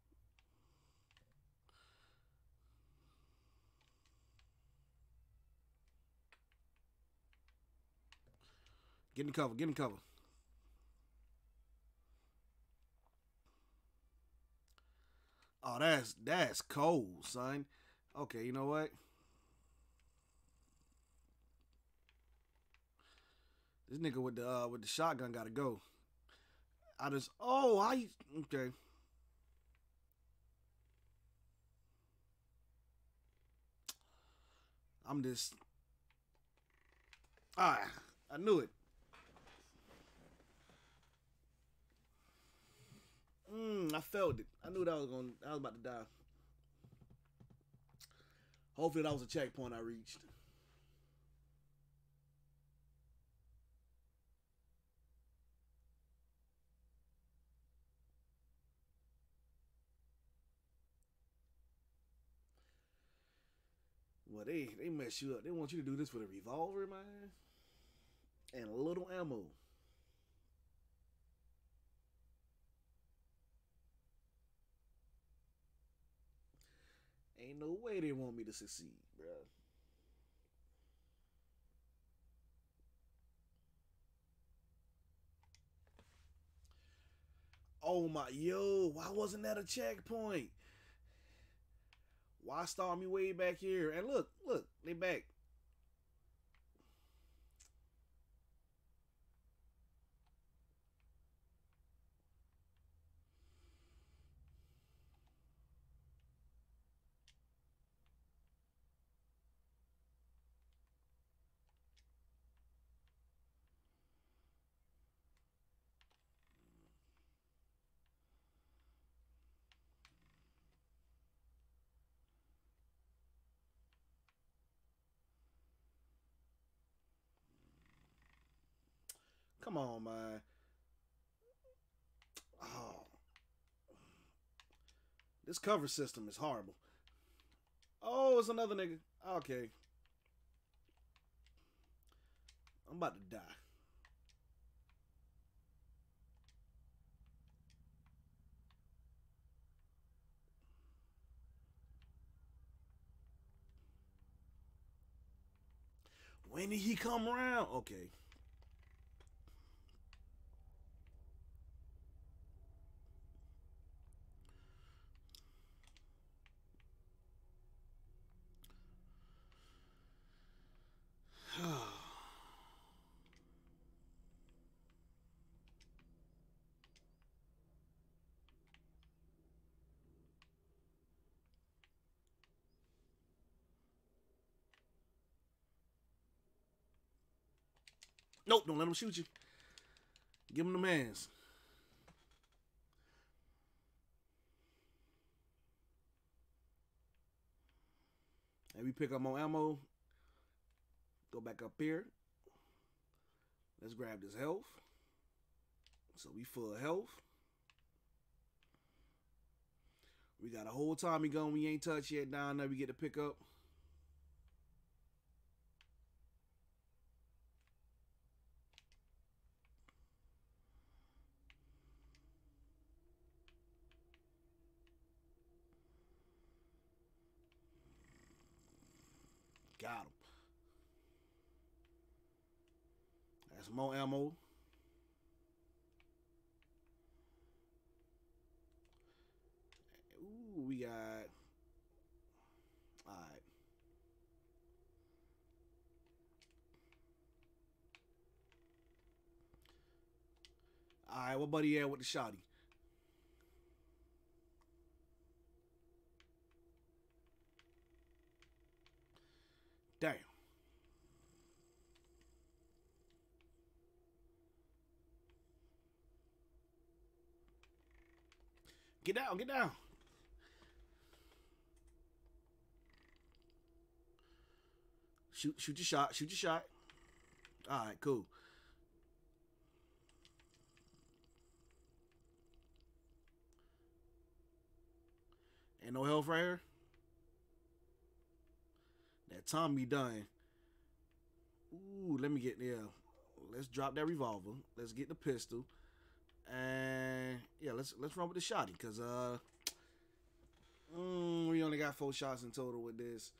[SPEAKER 1] Get in cover. Get in cover. Oh, that's cold, son. Okay, you know what? This nigga with the shotgun gotta go. I just how you okay. I'm just I knew it. I felt it. I knew that I was about to die. Hopefully that was a checkpoint I reached. Well, they mess you up. They want you to do this with a revolver, man. And a little ammo. Ain't no way they want me to succeed, bro. Oh my, yo, why wasn't that a checkpoint? Why start me way back here? And look, they back. Come on, man. Oh. This cover system is horrible. Oh, it's another nigga. Okay. I'm about to die. When did he come around? Okay. Nope, don't let him shoot you. Give him the mans. And we pick up more ammo. Go back up here. Let's grab this health. So we full of health. We got a whole Tommy gun we ain't touched yet down there we get to pick up. Got him. That's more ammo. Ooh, we got... Alright. Alright, what buddy at with the shotty? Damn. Get down, get down. Shoot your shot, shoot your shot. Alright, cool. Ain't no health right here. That Tommy done. Ooh, let me get there. Let's drop that revolver. Let's get the pistol. And yeah, let's run with the shotty, cause we only got 4 shots in total with this.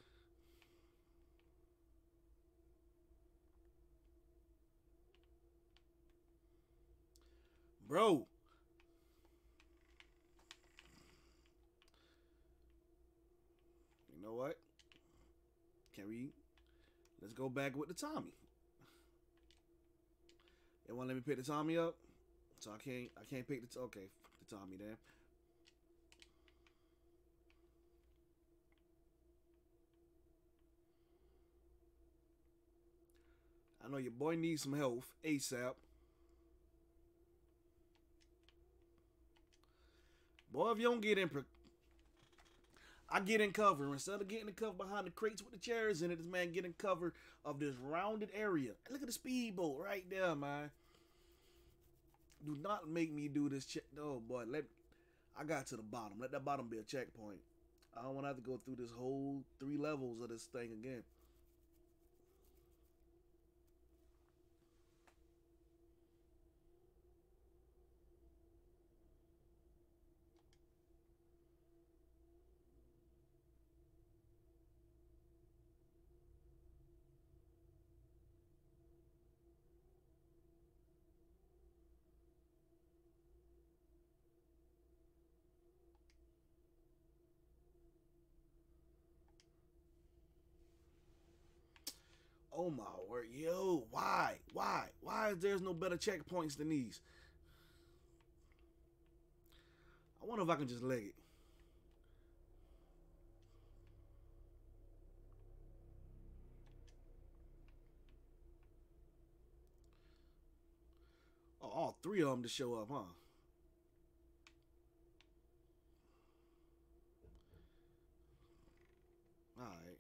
[SPEAKER 1] Bro. You know what? Let's go back with the Tommy. They won't let me pick the Tommy up. So I can't pick the okay, the Tommy there. I know your boy needs some health ASAP. Boy, if you don't get in, I get in cover. Instead of getting in cover behind the crates with the chairs in it, this man get in cover of this rounded area. Look at the speedboat right there, man. Do not make me do this check. Oh boy, I got to the bottom. Let that bottom be a checkpoint. I don't want to have to go through this whole 3 levels of this thing again. Oh my word, yo, why is there's no better checkpoints than these? I wonder if I can just leg it. Oh, all 3 of them to show up, huh? All right.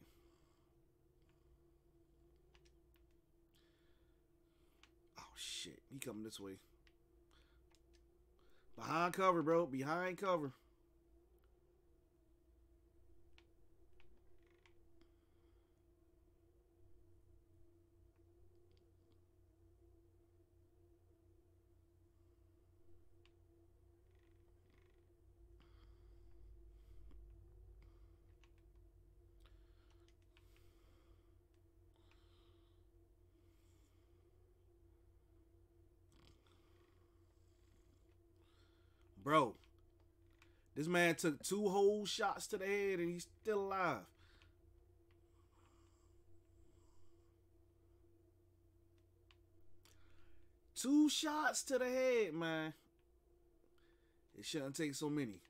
[SPEAKER 1] Oh shit, he coming this way. Behind cover, bro. Behind cover. Bro, this man took 2 whole shots to the head and he's still alive. Two shots to the head, man. It shouldn't take so many.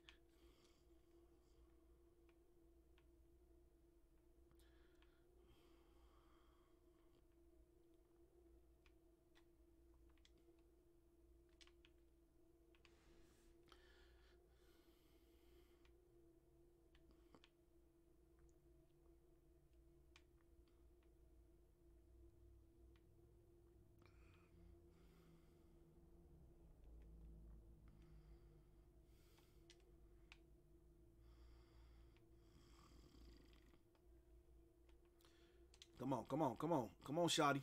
[SPEAKER 1] Come on, come on, come on. Come on, shawty.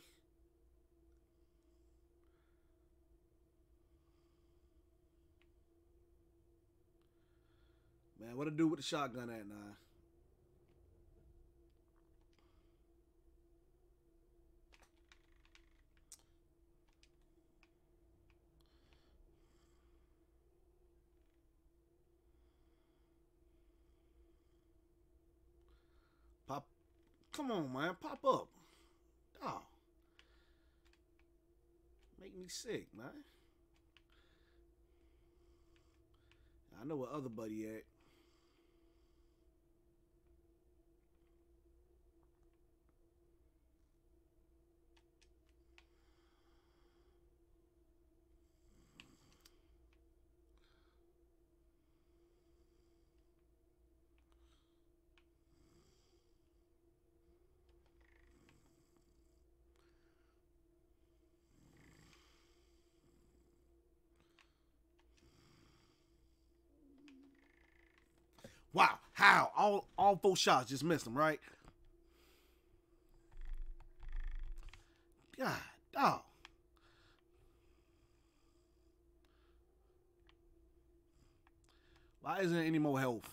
[SPEAKER 1] Man, what to do with the shotgun at now? Pop. Come on, man. Pop up. Oh. Make me sick, man. I know where other buddy at. Wow, how? All 4 shots just missed him, right? God, dog. Why isn't there any more health?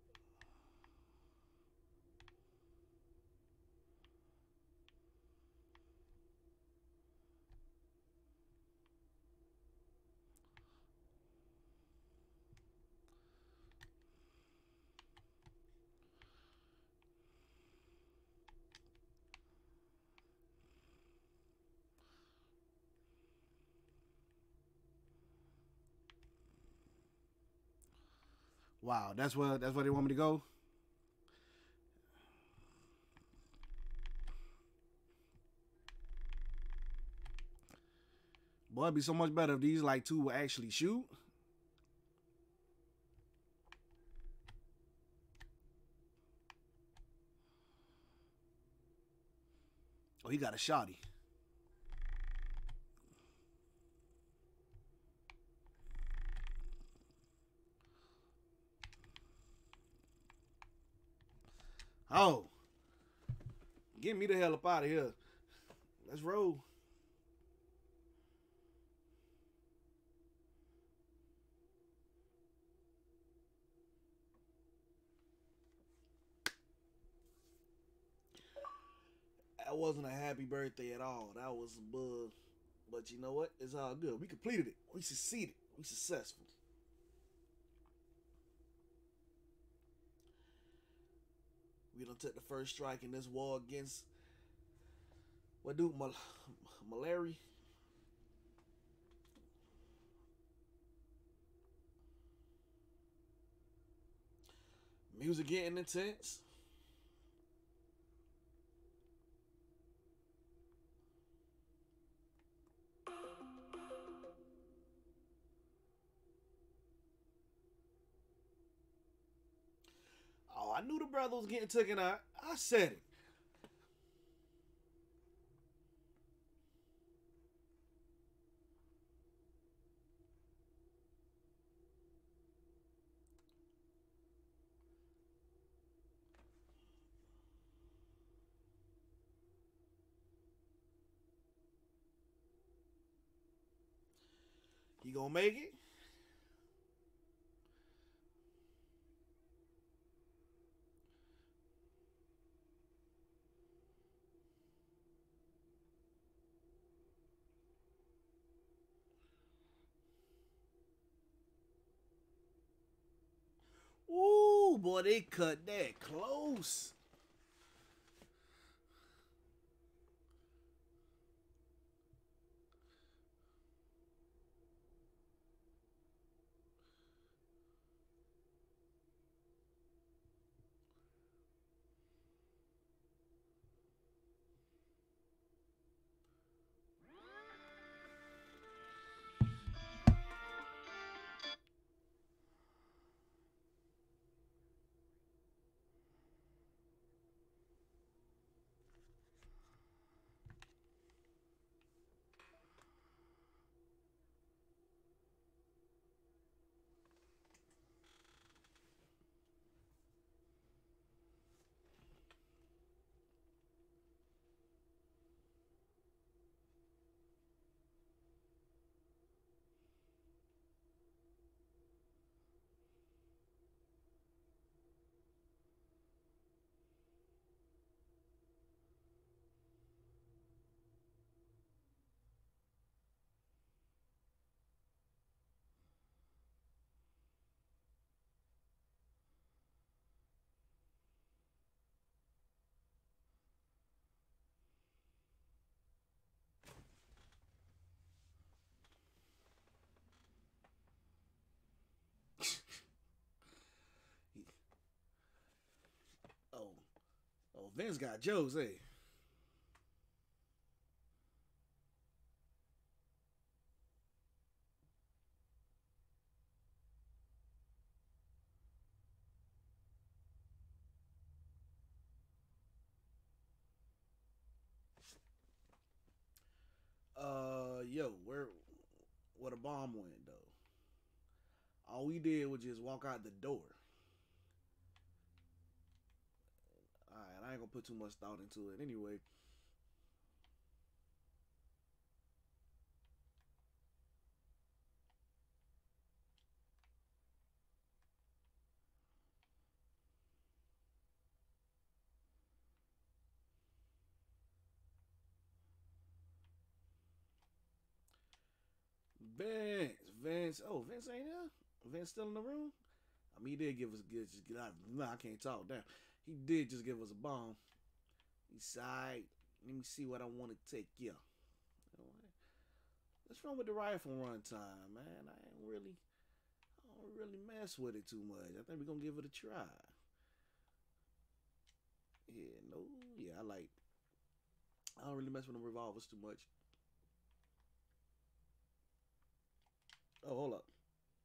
[SPEAKER 1] Wow, that's where they want me to go. Boy, it'd be so much better if these like 2 would actually shoot. Oh, he got a shotty. Oh. Get me the hell up out of here. Let's roll. That wasn't a happy birthday at all. That was a bug. But you know what? It's all good. We completed it. We succeeded. We successful. We done took the first strike in this war against what dude? Salieri. Music getting intense. Oh, I knew the brother was getting taken out. I said it. You gonna make it? Ooh, boy, they cut that close. Oh, Vince got jokes, eh? Yo, where the bomb went though? All we did was just walk out the door. Alright, I ain't gonna put too much thought into it anyway. Vince. Oh, Vince ain't here. Vince still in the room. I mean, he did give us just get out. No, I can't talk. Damn, he did just give us a bomb. He sighed. Let me see what I want to take. Yeah. Let's run with the rifle run time, man. I don't really mess with it too much. I think we're gonna give it a try. Yeah, no, yeah, I don't really mess with the revolvers too much. Oh, hold up.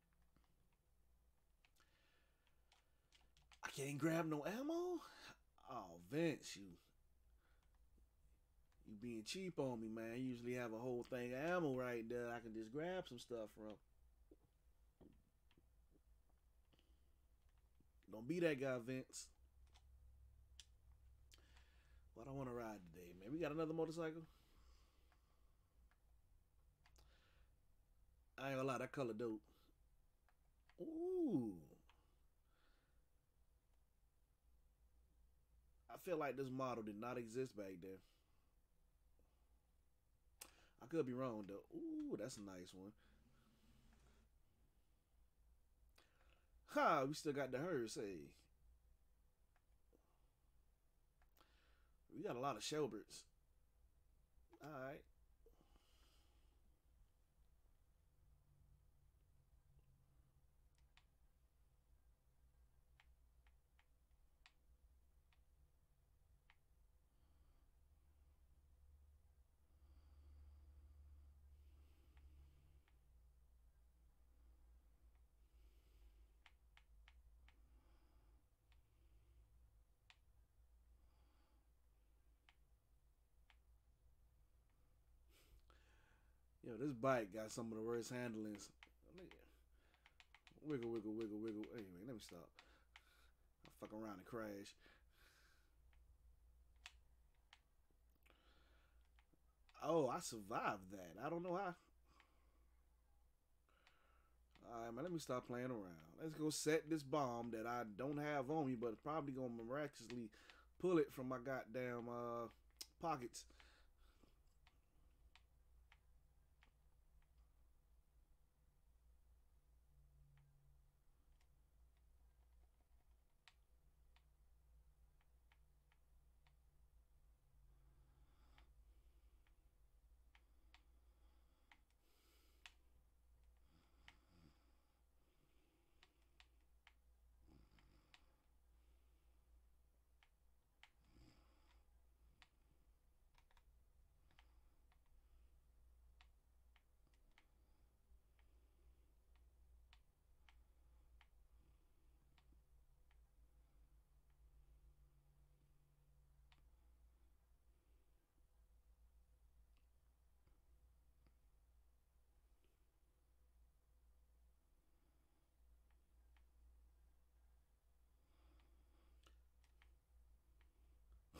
[SPEAKER 1] I can't grab no ammo? Oh, Vince, you being cheap on me, man. You usually have a whole thing of ammo right there. I can just grab some stuff from. Don't be that guy, Vince. Well, I don't want to ride today, man. We got another motorcycle? I ain't gonna lie, that color dope. Ooh. I feel like this model did not exist back there. I could be wrong, though. Ooh, that's a nice one. Ha, we still got the hearse, hey. We got a lot of Shelberts. Alright. Yo, this bike got some of the worst handlings. Wiggle, wiggle, wiggle, wiggle. Anyway, let me stop. I'll fuck around and crash. Oh, I survived that. I don't know how. Alright, man, let me stop playing around. Let's go set this bomb that I don't have on me, but it's probably gonna miraculously pull it from my goddamn pockets.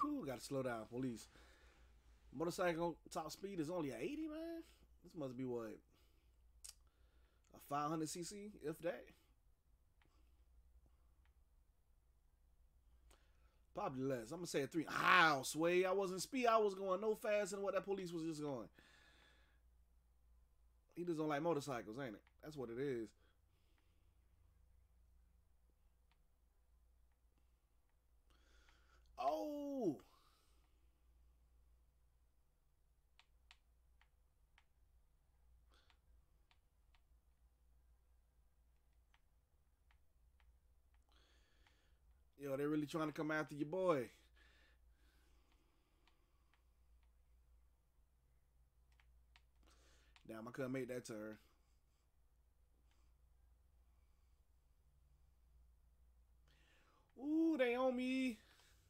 [SPEAKER 1] Gotta slow down, police. Motorcycle top speed is only at 80, man. This must be what? A 500cc, if that? Probably less. I'm gonna say a 3. Ow, Sway. I wasn't speed. I was going no faster than what that police was just going. He just don't like motorcycles, ain't it? That's what it is. Oh! Yo, they're really trying to come after your boy. Damn, I couldn't make that turn. Ooh, they on me.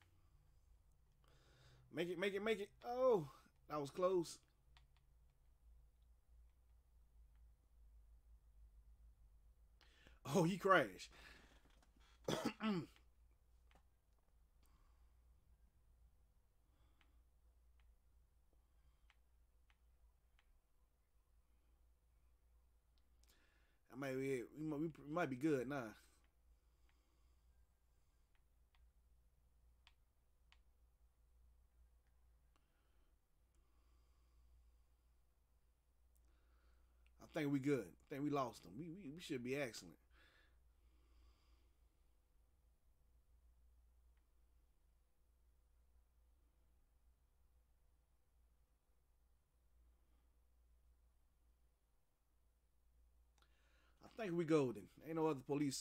[SPEAKER 1] Make it, make it, make it. Oh, that was close. Oh, he crashed. We might be good now. I think we good. I think we lost them. We should be excellent. I think we golden. Ain't no other police.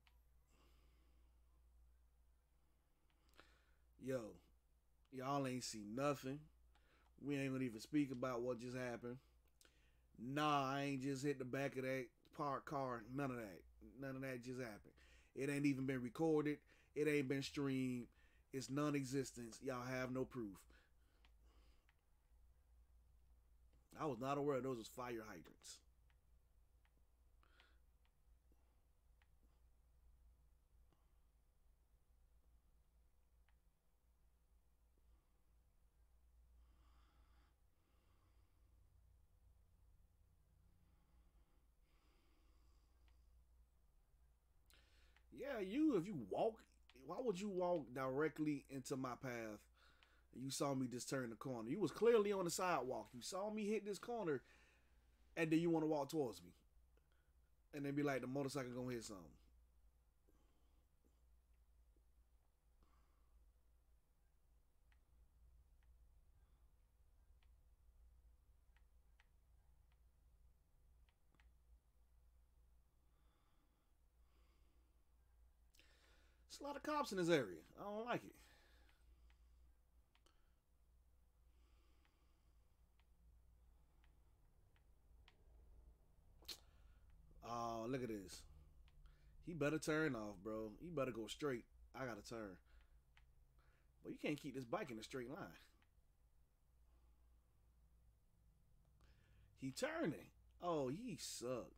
[SPEAKER 1] Yo, y'all ain't see nothing. We ain't gonna even speak about what just happened. Nah, I ain't just hit the back of that parked car. None of that. None of that just happened. It ain't even been recorded. It ain't been streamed. It's non-existent. Y'all have no proof. I was not aware those was fire hydrants. Yeah, if you walk, why would you walk directly into my path? You saw me just turn the corner. You was clearly on the sidewalk. You saw me hit this corner, and then you want to walk towards me. And then be like, the motorcycle gonna hit something. There's a lot of cops in this area. I don't like it. Oh, look at this. He better turn off, bro. He better go straight. I gotta turn. But you can't keep this bike in a straight line. He turning. Oh, he sucked.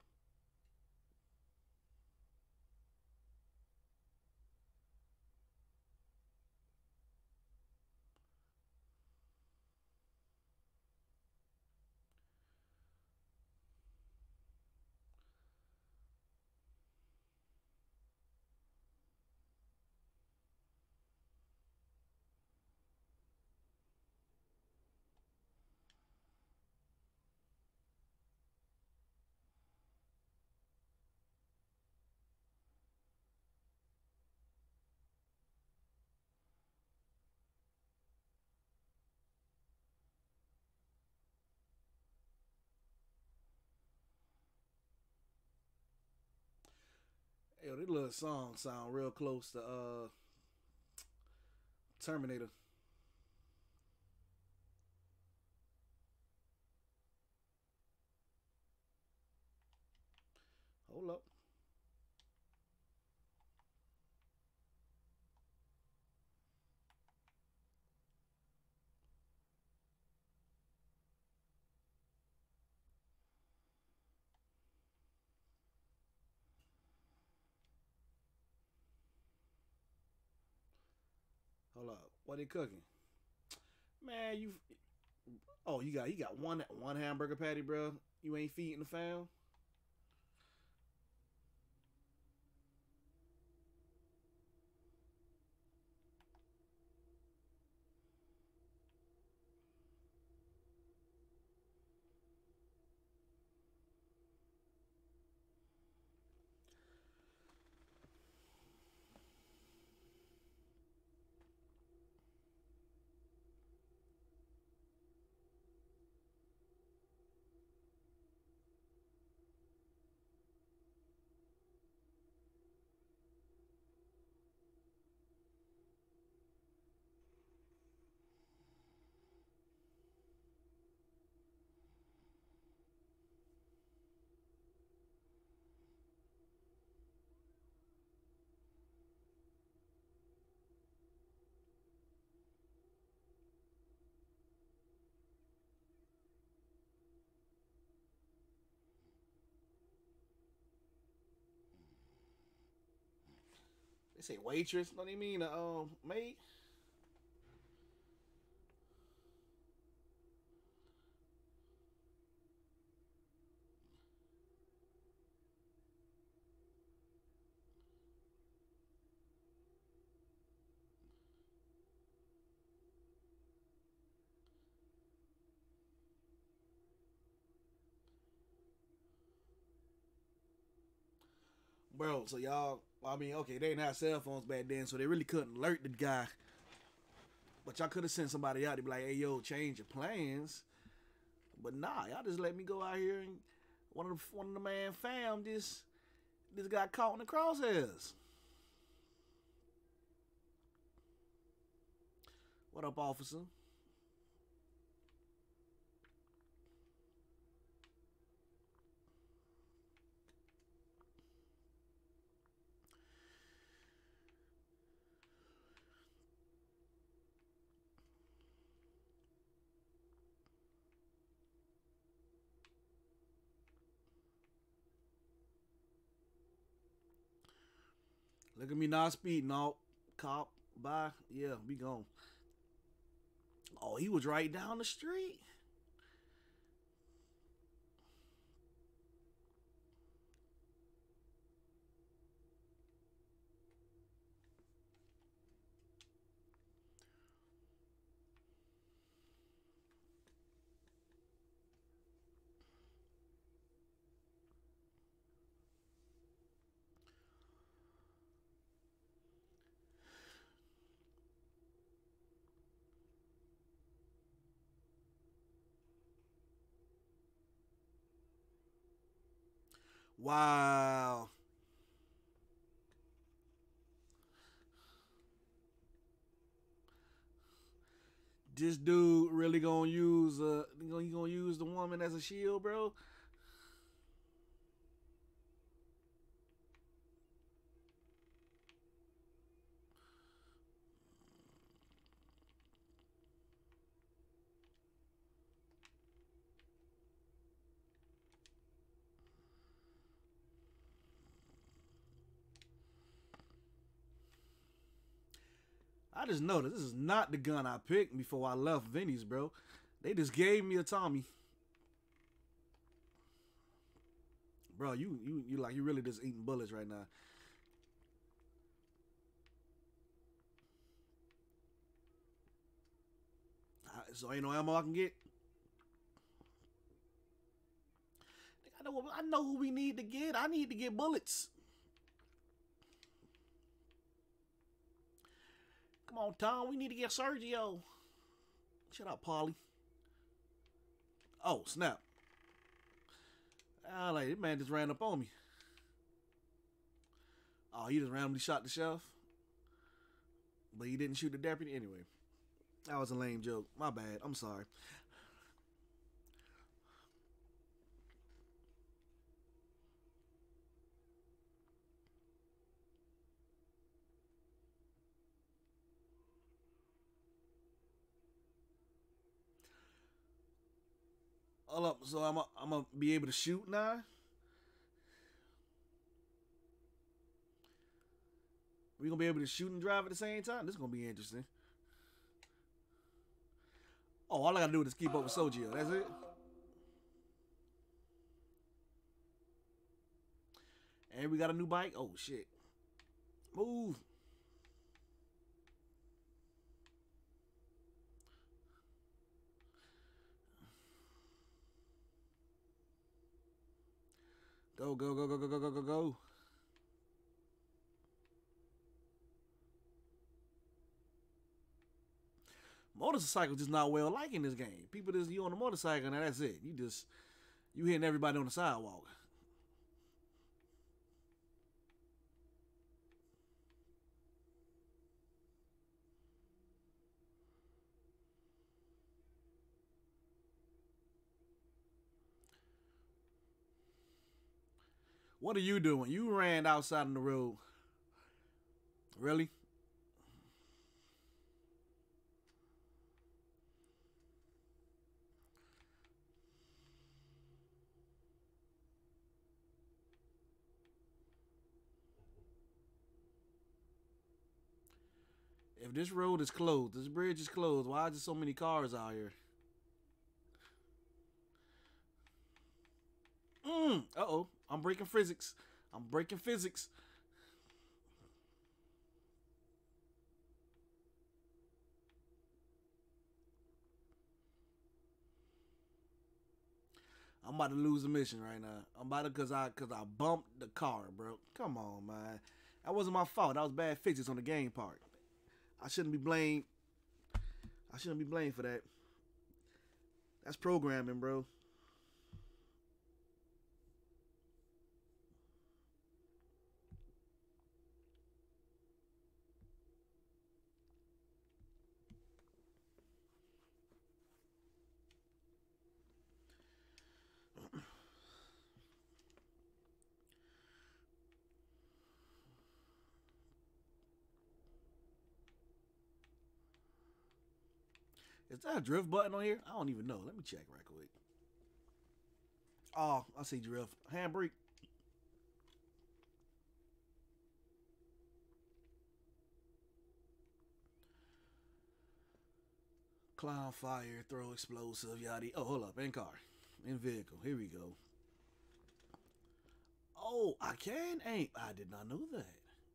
[SPEAKER 1] Yo, this little song sound real close to Terminator. Hold up. Hold up. What they cooking? Man, you. Oh, you got one hamburger patty, bro. You ain't feeding the fam. They say waitress. Don't they mean maid? Bro, so y'all, I mean, okay, they didn't have cell phones back then, so they really couldn't alert the guy. But y'all could have sent somebody out to be like, hey, yo, change your plans. But nah, y'all just let me go out here and one of the man fam this got caught in the crosshairs. What up, officer? Look at me not speeding, no cop. Bye. Yeah, we gone. Oh, he was right down the street. Wow. This dude really gonna use he gonna use the woman as a shield, bro? I just noticed this is not the gun I picked before I left Vinny's, bro. They just gave me a Tommy. Bro, you like you really just eating bullets right now. So ain't no ammo I can get. I know who we need to get. I need to get bullets. Come on, Tom. We need to get Sergio. Shut up, Polly. Oh, snap. Ah, like, this man just ran up on me. Oh, he just randomly shot the sheriff. But he didn't shoot the deputy anyway. That was a lame joke. My bad. I'm sorry. Hold up. So I'm gonna be able to shoot now? We gonna be able to shoot and drive at the same time? This is gonna be interesting. Oh, all I gotta do is keep up with Sogio. That's it. And we got a new bike. Oh shit. Move. Go, go, go, go, go, go, go, go, go. Motorcycles just not well liked in this game. People just, you on a motorcycle and that's it. You hitting everybody on the sidewalk. What are you doing? You ran outside on the road. Really? If this road is closed, this bridge is closed, why is there so many cars out here? Uh-oh. I'm breaking physics. I'm breaking physics. I'm about to lose the mission right now. I'm about to cause I bumped the car, bro. Come on, man. That wasn't my fault. That was bad physics on the game part. I shouldn't be blamed. I shouldn't be blamed for that. That's programming, bro. Is that a drift button on here? I don't even know. Let me check right quick. Oh, I see drift. Handbrake. Clown fire, throw explosive, yada. Oh, hold up. In car. In vehicle. Here we go. Oh, I can aim. I did not know that.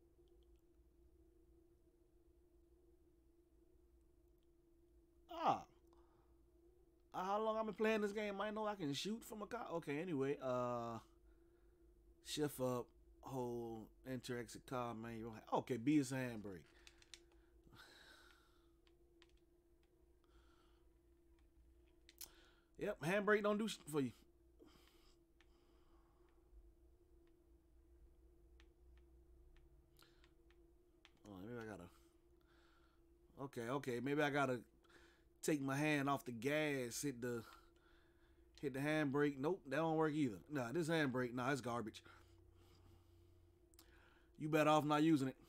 [SPEAKER 1] Ah. How long I've been playing this game? I know I can shoot from a car. Okay, anyway. Shift up, hold, enter, exit car manual. Okay, B is handbrake. Yep, handbrake don't do shit for you. Oh, maybe I gotta. Okay, maybe I gotta take my hand off the gas, hit the handbrake. Nope, that don't work either. Nah, this handbrake, nah, it's garbage. You better off not using it.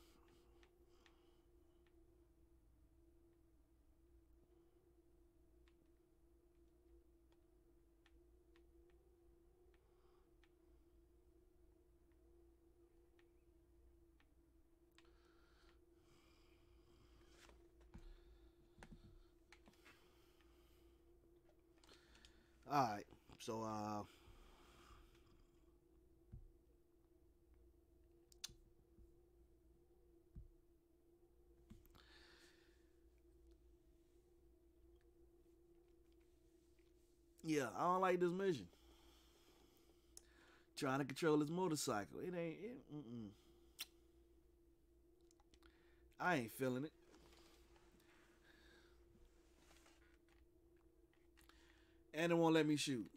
[SPEAKER 1] Alright, so yeah, I don't like this mission. Trying to control this motorcycle. It ain't I ain't feeling it. And it won't let me shoot.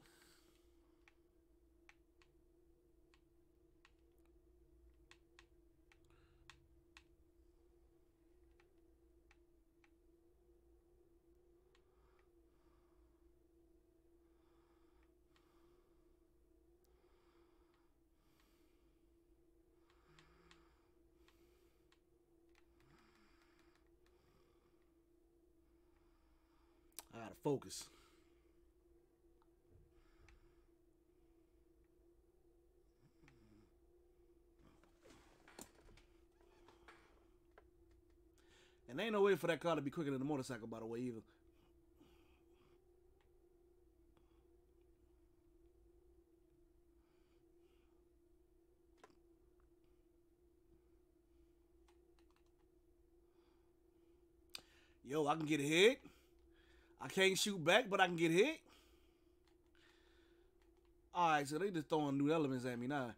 [SPEAKER 1] I gotta focus. And ain't no way for that car to be quicker than the motorcycle, by the way, either. Yo, I can get hit. I can't shoot back, but I can get hit. Alright, so they just throwing new elements at me now.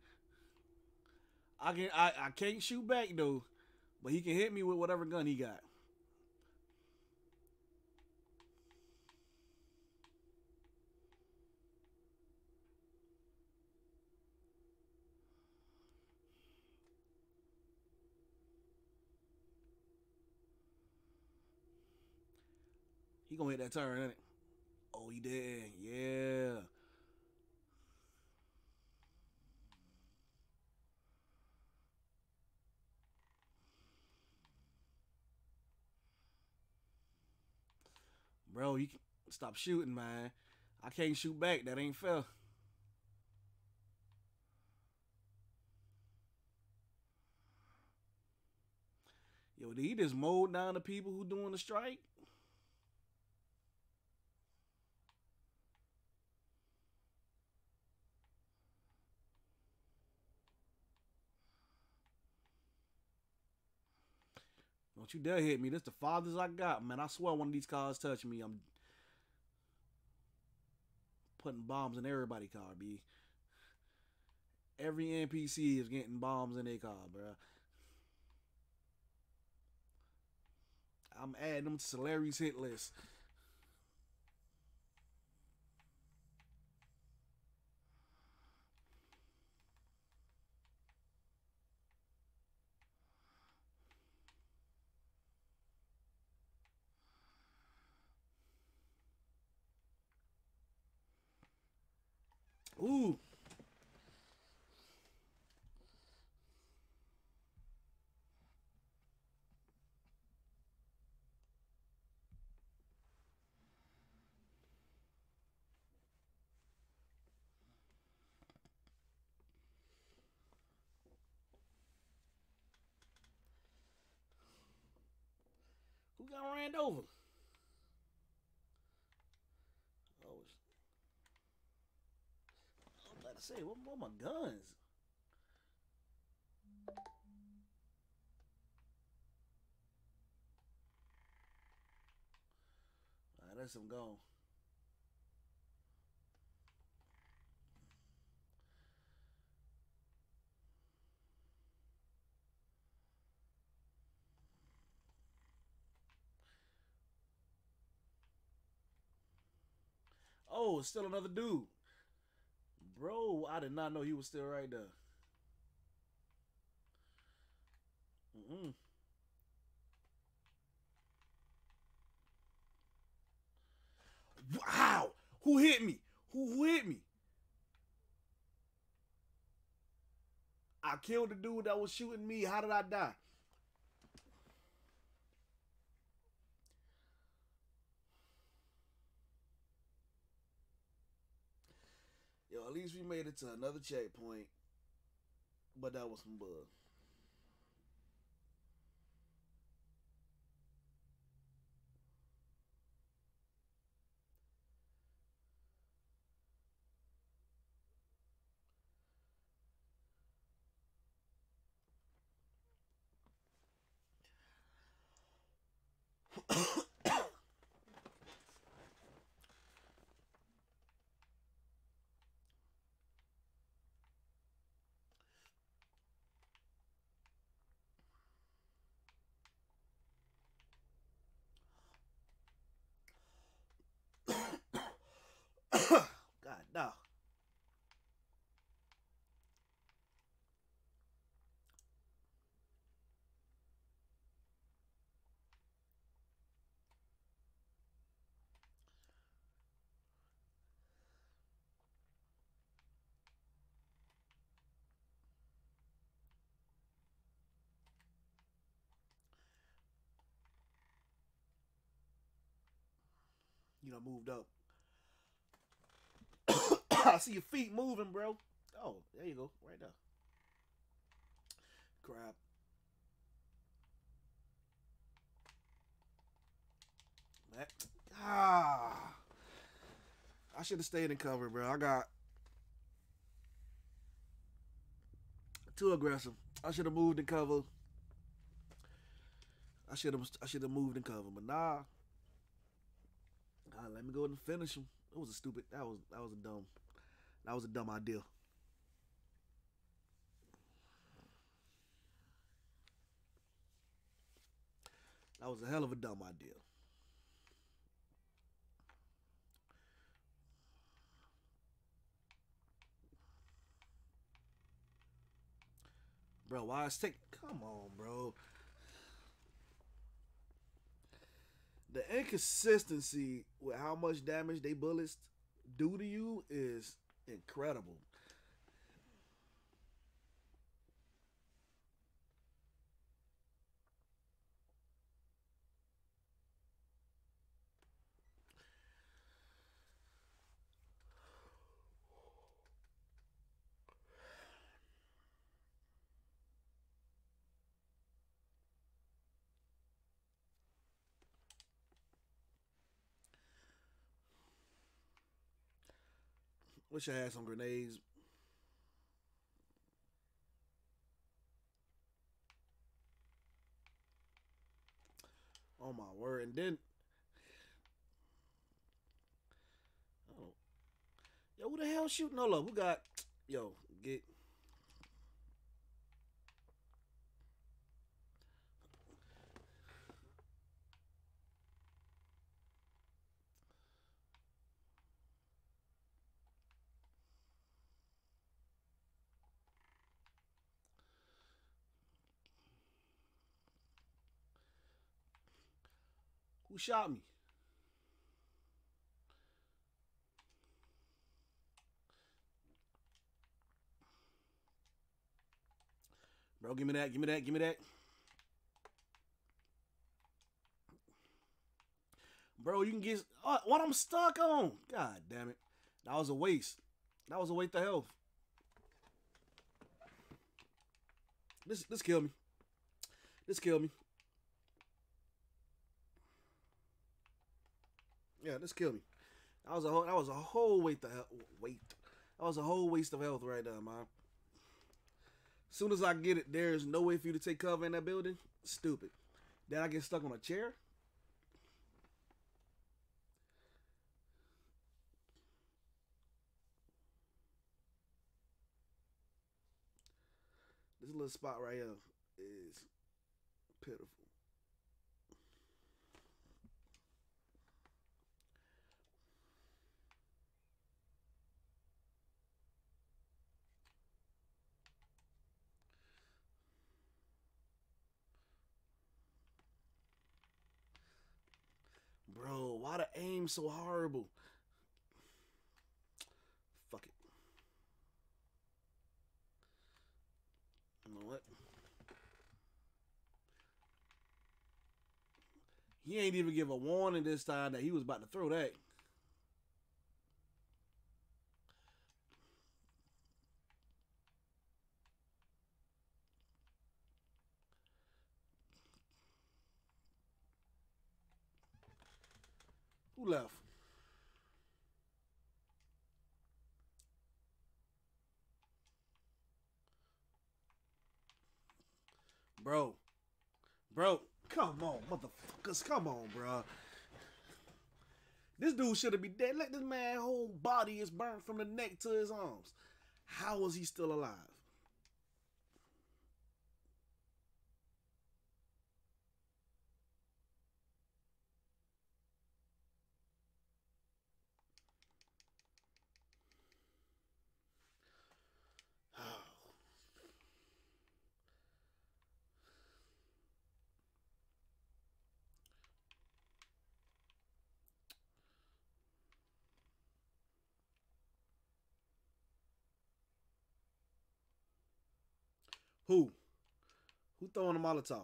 [SPEAKER 1] I can't shoot back though, but he can hit me with whatever gun he got. He gonna hit that turn, ain't it? Oh, he did. Yeah. Bro, you can stop shooting, man. I can't shoot back. That ain't fair. Yo, did he just mold down the people who doing the strike? Don't you dare hit me. This the farthest I got, man. I swear one of these cars touch me, I'm putting bombs in everybody's car, B. Every NPC is getting bombs in their car, bro. I'm adding them to Salieri's hit list. Ooh. Who got ran over? Oh, I was about to say, what my guns? Alright, that's him gone. Oh, it's still another dude. Bro, I did not know he was still right there. Wow! Who hit me? Who hit me? I killed the dude that was shooting me. How did I die? Yo, at least we made it to another checkpoint. But that was some bug. God, no. You know, moved up. I see your feet moving, bro. Oh, there you go. Right there. Crap. I should have stayed in cover, bro. I got too aggressive. I should have moved in cover. I should have moved and covered, but nah. Let me go ahead and finish him. It was a stupid. That was a dumb idea. That was a hell of a dumb idea. Bro, why is take? Come on, bro. The inconsistency with how much damage they bullets do to you is incredible. Wish I had some grenades. Oh my word. And then, oh, yo, who the hell shooting? Hold up. Who got, yo, get. Who shot me? Bro, give me that, give me that, give me that. Bro, you can get what I'm stuck on. God damn it. That was a waste. That was a waste of health. This killed me. This killed me. Yeah, this killed me. That was a whole waste of That was a whole waste of health right there, man. As soon as I get it, there's no way for you to take cover in that building. Stupid. Then I get stuck on a chair. This little spot right here is pitiful. Bro, why the aim so horrible? Fuck it. You know what? He ain't even give a warning this time that he was about to throw that. Who left? Bro, come on, motherfuckers, come on, bro. This dude should have been dead. Let this man whole body is burnt from the neck to his arms. How was he still alive? Who? Who throwing a Molotov?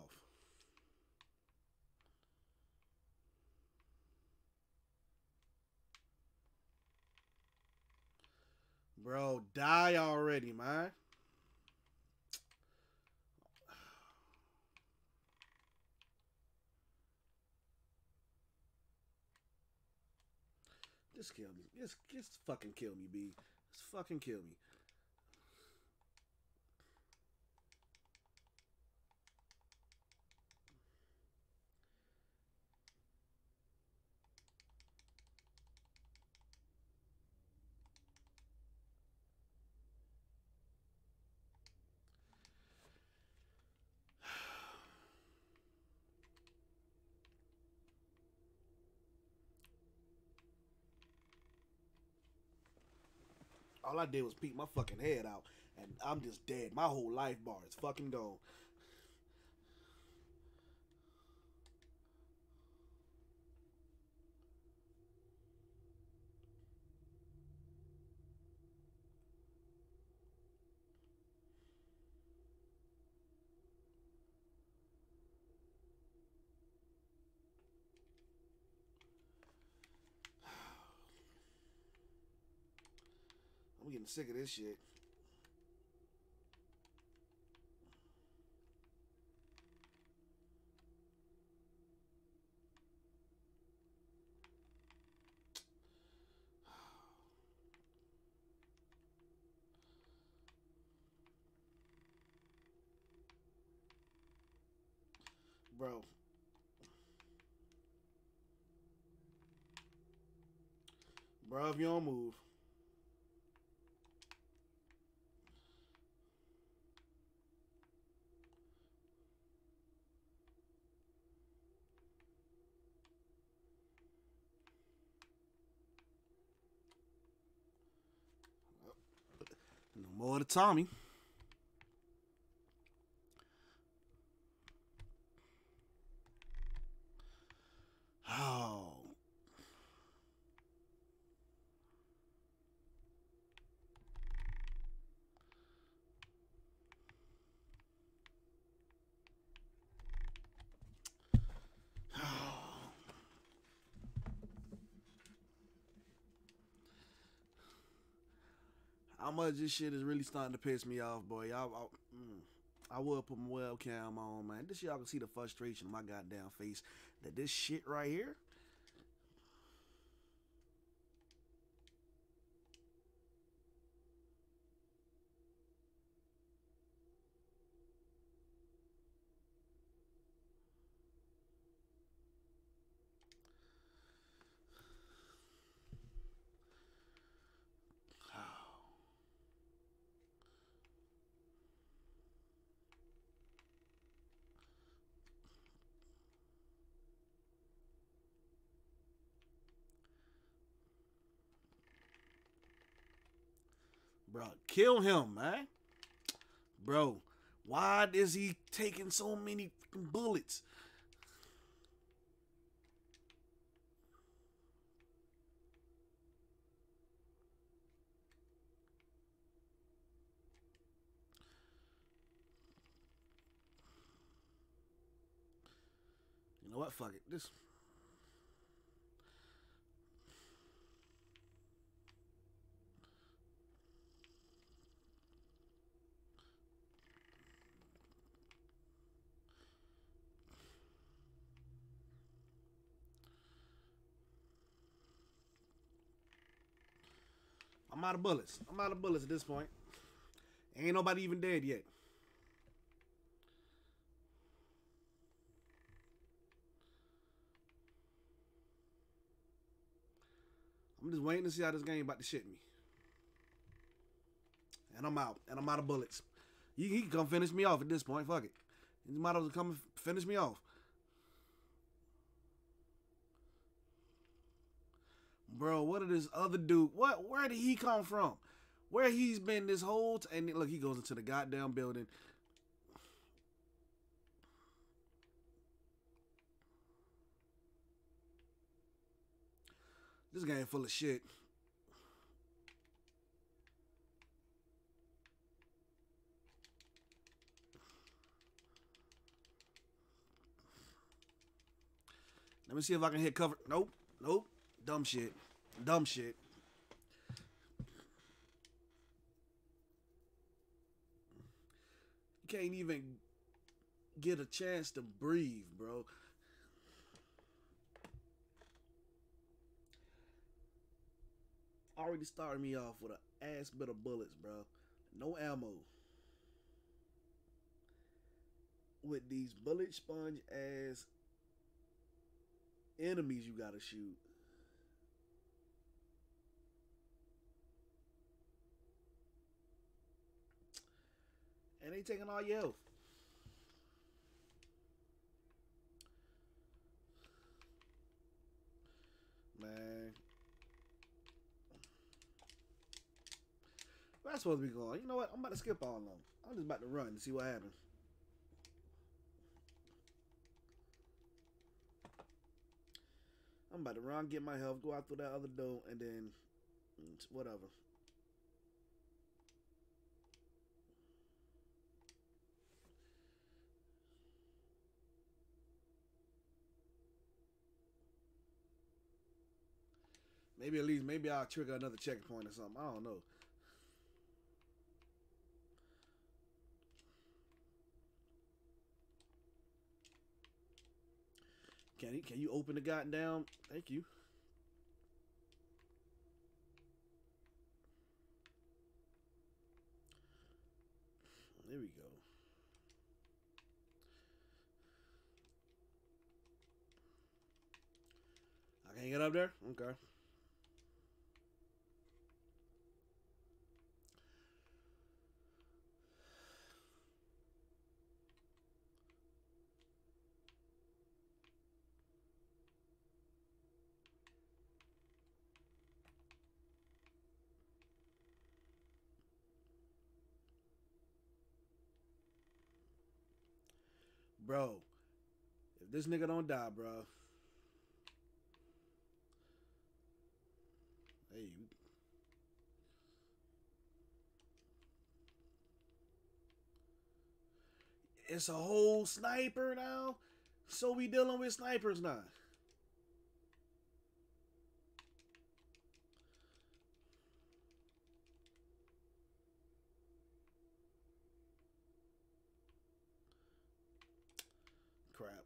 [SPEAKER 1] Bro, die already, man. Just kill me. Just fucking kill me, B. Just fucking kill me. All I did was peek my fucking head out, and I'm just dead. My whole life bar is fucking gone. I'm getting sick of this shit. Bro. Bro, if you don't move. No more to Tommy. Oh. How much this shit is really starting to piss me off, boy. I will put my webcam on, man. This y'all can see the frustration in my goddamn face. That this shit right here. Bro, kill him, man. Bro, why is he taking so many bullets? You know what? Fuck it. This. I'm out of bullets. I'm out of bullets at this point. Ain't nobody even dead yet. I'm just waiting to see how this game about to shit me. And I'm out. And I'm out of bullets. He can come finish me off at this point. Fuck it. He might as well come finish me off. Bro, what did this other dude? Where did he come from? Where he's been this whole time? And look, he goes into the goddamn building. This game full of shit. Let me see if I can hit cover. Nope. Nope. Dumb shit. Dumb shit. You can't even get a chance to breathe, bro. Already started me off with an ass bit of bullets, bro. No ammo. With these bullet sponge ass enemies you gotta shoot. And they taking all your health. Man. I supposed to be going? You know what? I'm about to skip all of them. I'm just about to run and see what happens. I'm about to run, get my health, go out through that other door, and then whatever. Maybe at least, maybe I'll trigger another checkpoint or something. I don't know. Can you open the goddamn? Thank you. There we go. I can't get up there? Okay. Bro, if this nigga don't die, bro. Hey. It's a whole sniper now? So we dealing with snipers now. Crap.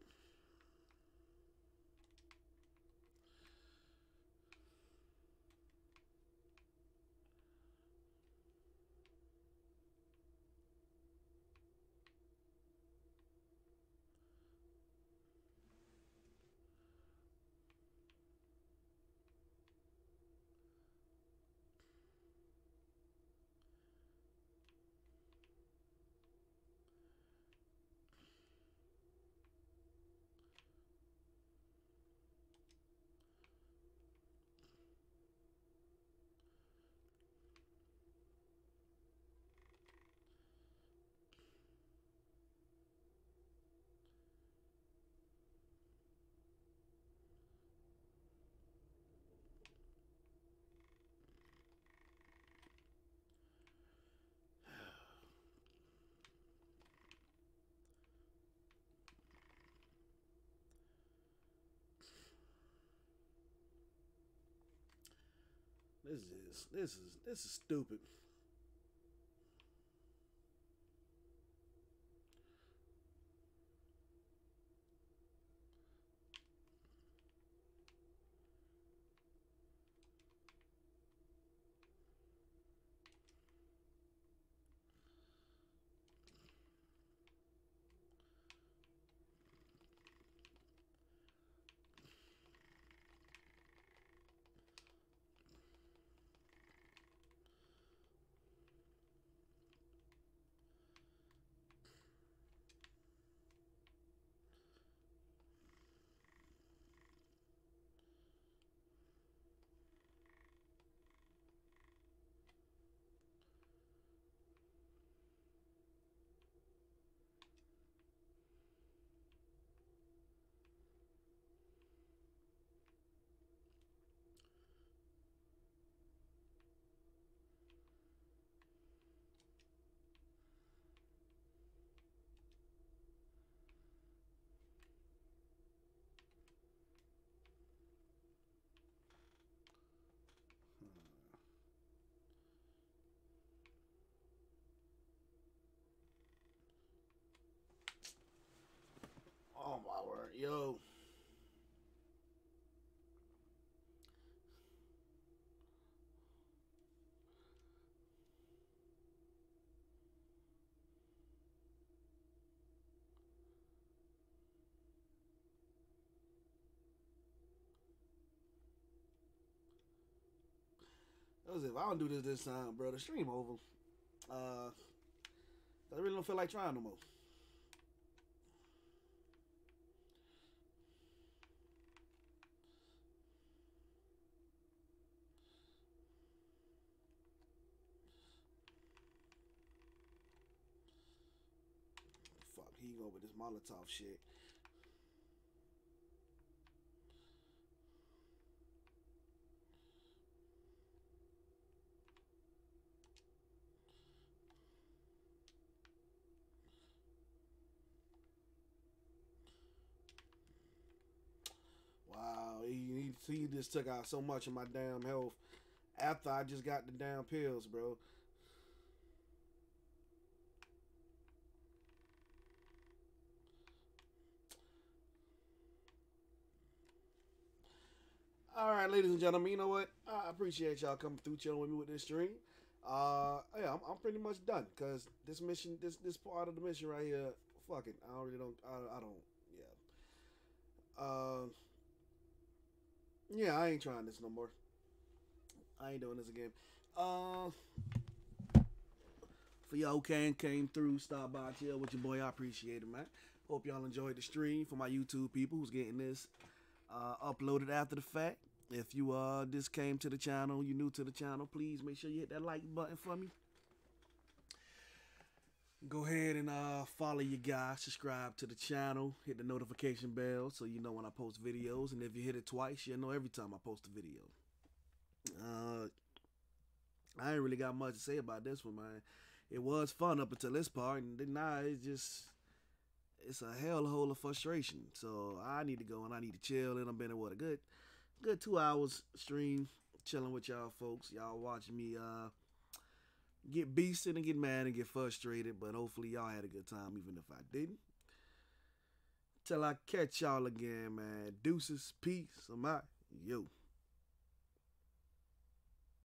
[SPEAKER 1] This is stupid. Oh my word, yo. That was it. If I don't do this time, bro, the stream over. I really don't feel like trying no more. keep going with this Molotov shit. Wow, he just took out so much of my damn health after I just got the damn pills, bro. All right, ladies and gentlemen, you know what? I appreciate y'all coming through, chilling with me with this stream. Yeah, I'm pretty much done because this mission, this part of the mission right here, fuck it. I don't, yeah. Yeah, I ain't trying this no more. I ain't doing this again. For y'all who came through, stop by, chill with your boy. I appreciate it, man. Hope y'all enjoyed the stream. For my YouTube people who's getting this uploaded after the fact. If you just came to the channel, you new to the channel, please make sure you hit that like button for me. Go ahead and follow your guy, subscribe to the channel, hit the notification bell so you know when I post videos. And if you hit it twice, you'll know every time I post a video. I ain't really got much to say about this one, man. It was fun up until this part, and then now it's a hell of a hole of frustration. So I need to go and I need to chill. And I've been in what, a good 2 hours stream, chilling with y'all folks. Y'all watching me get beasted and get mad and get frustrated, but hopefully y'all had a good time even if I didn't. Till I catch y'all again, man. Deuces, peace, I'm out. Yo.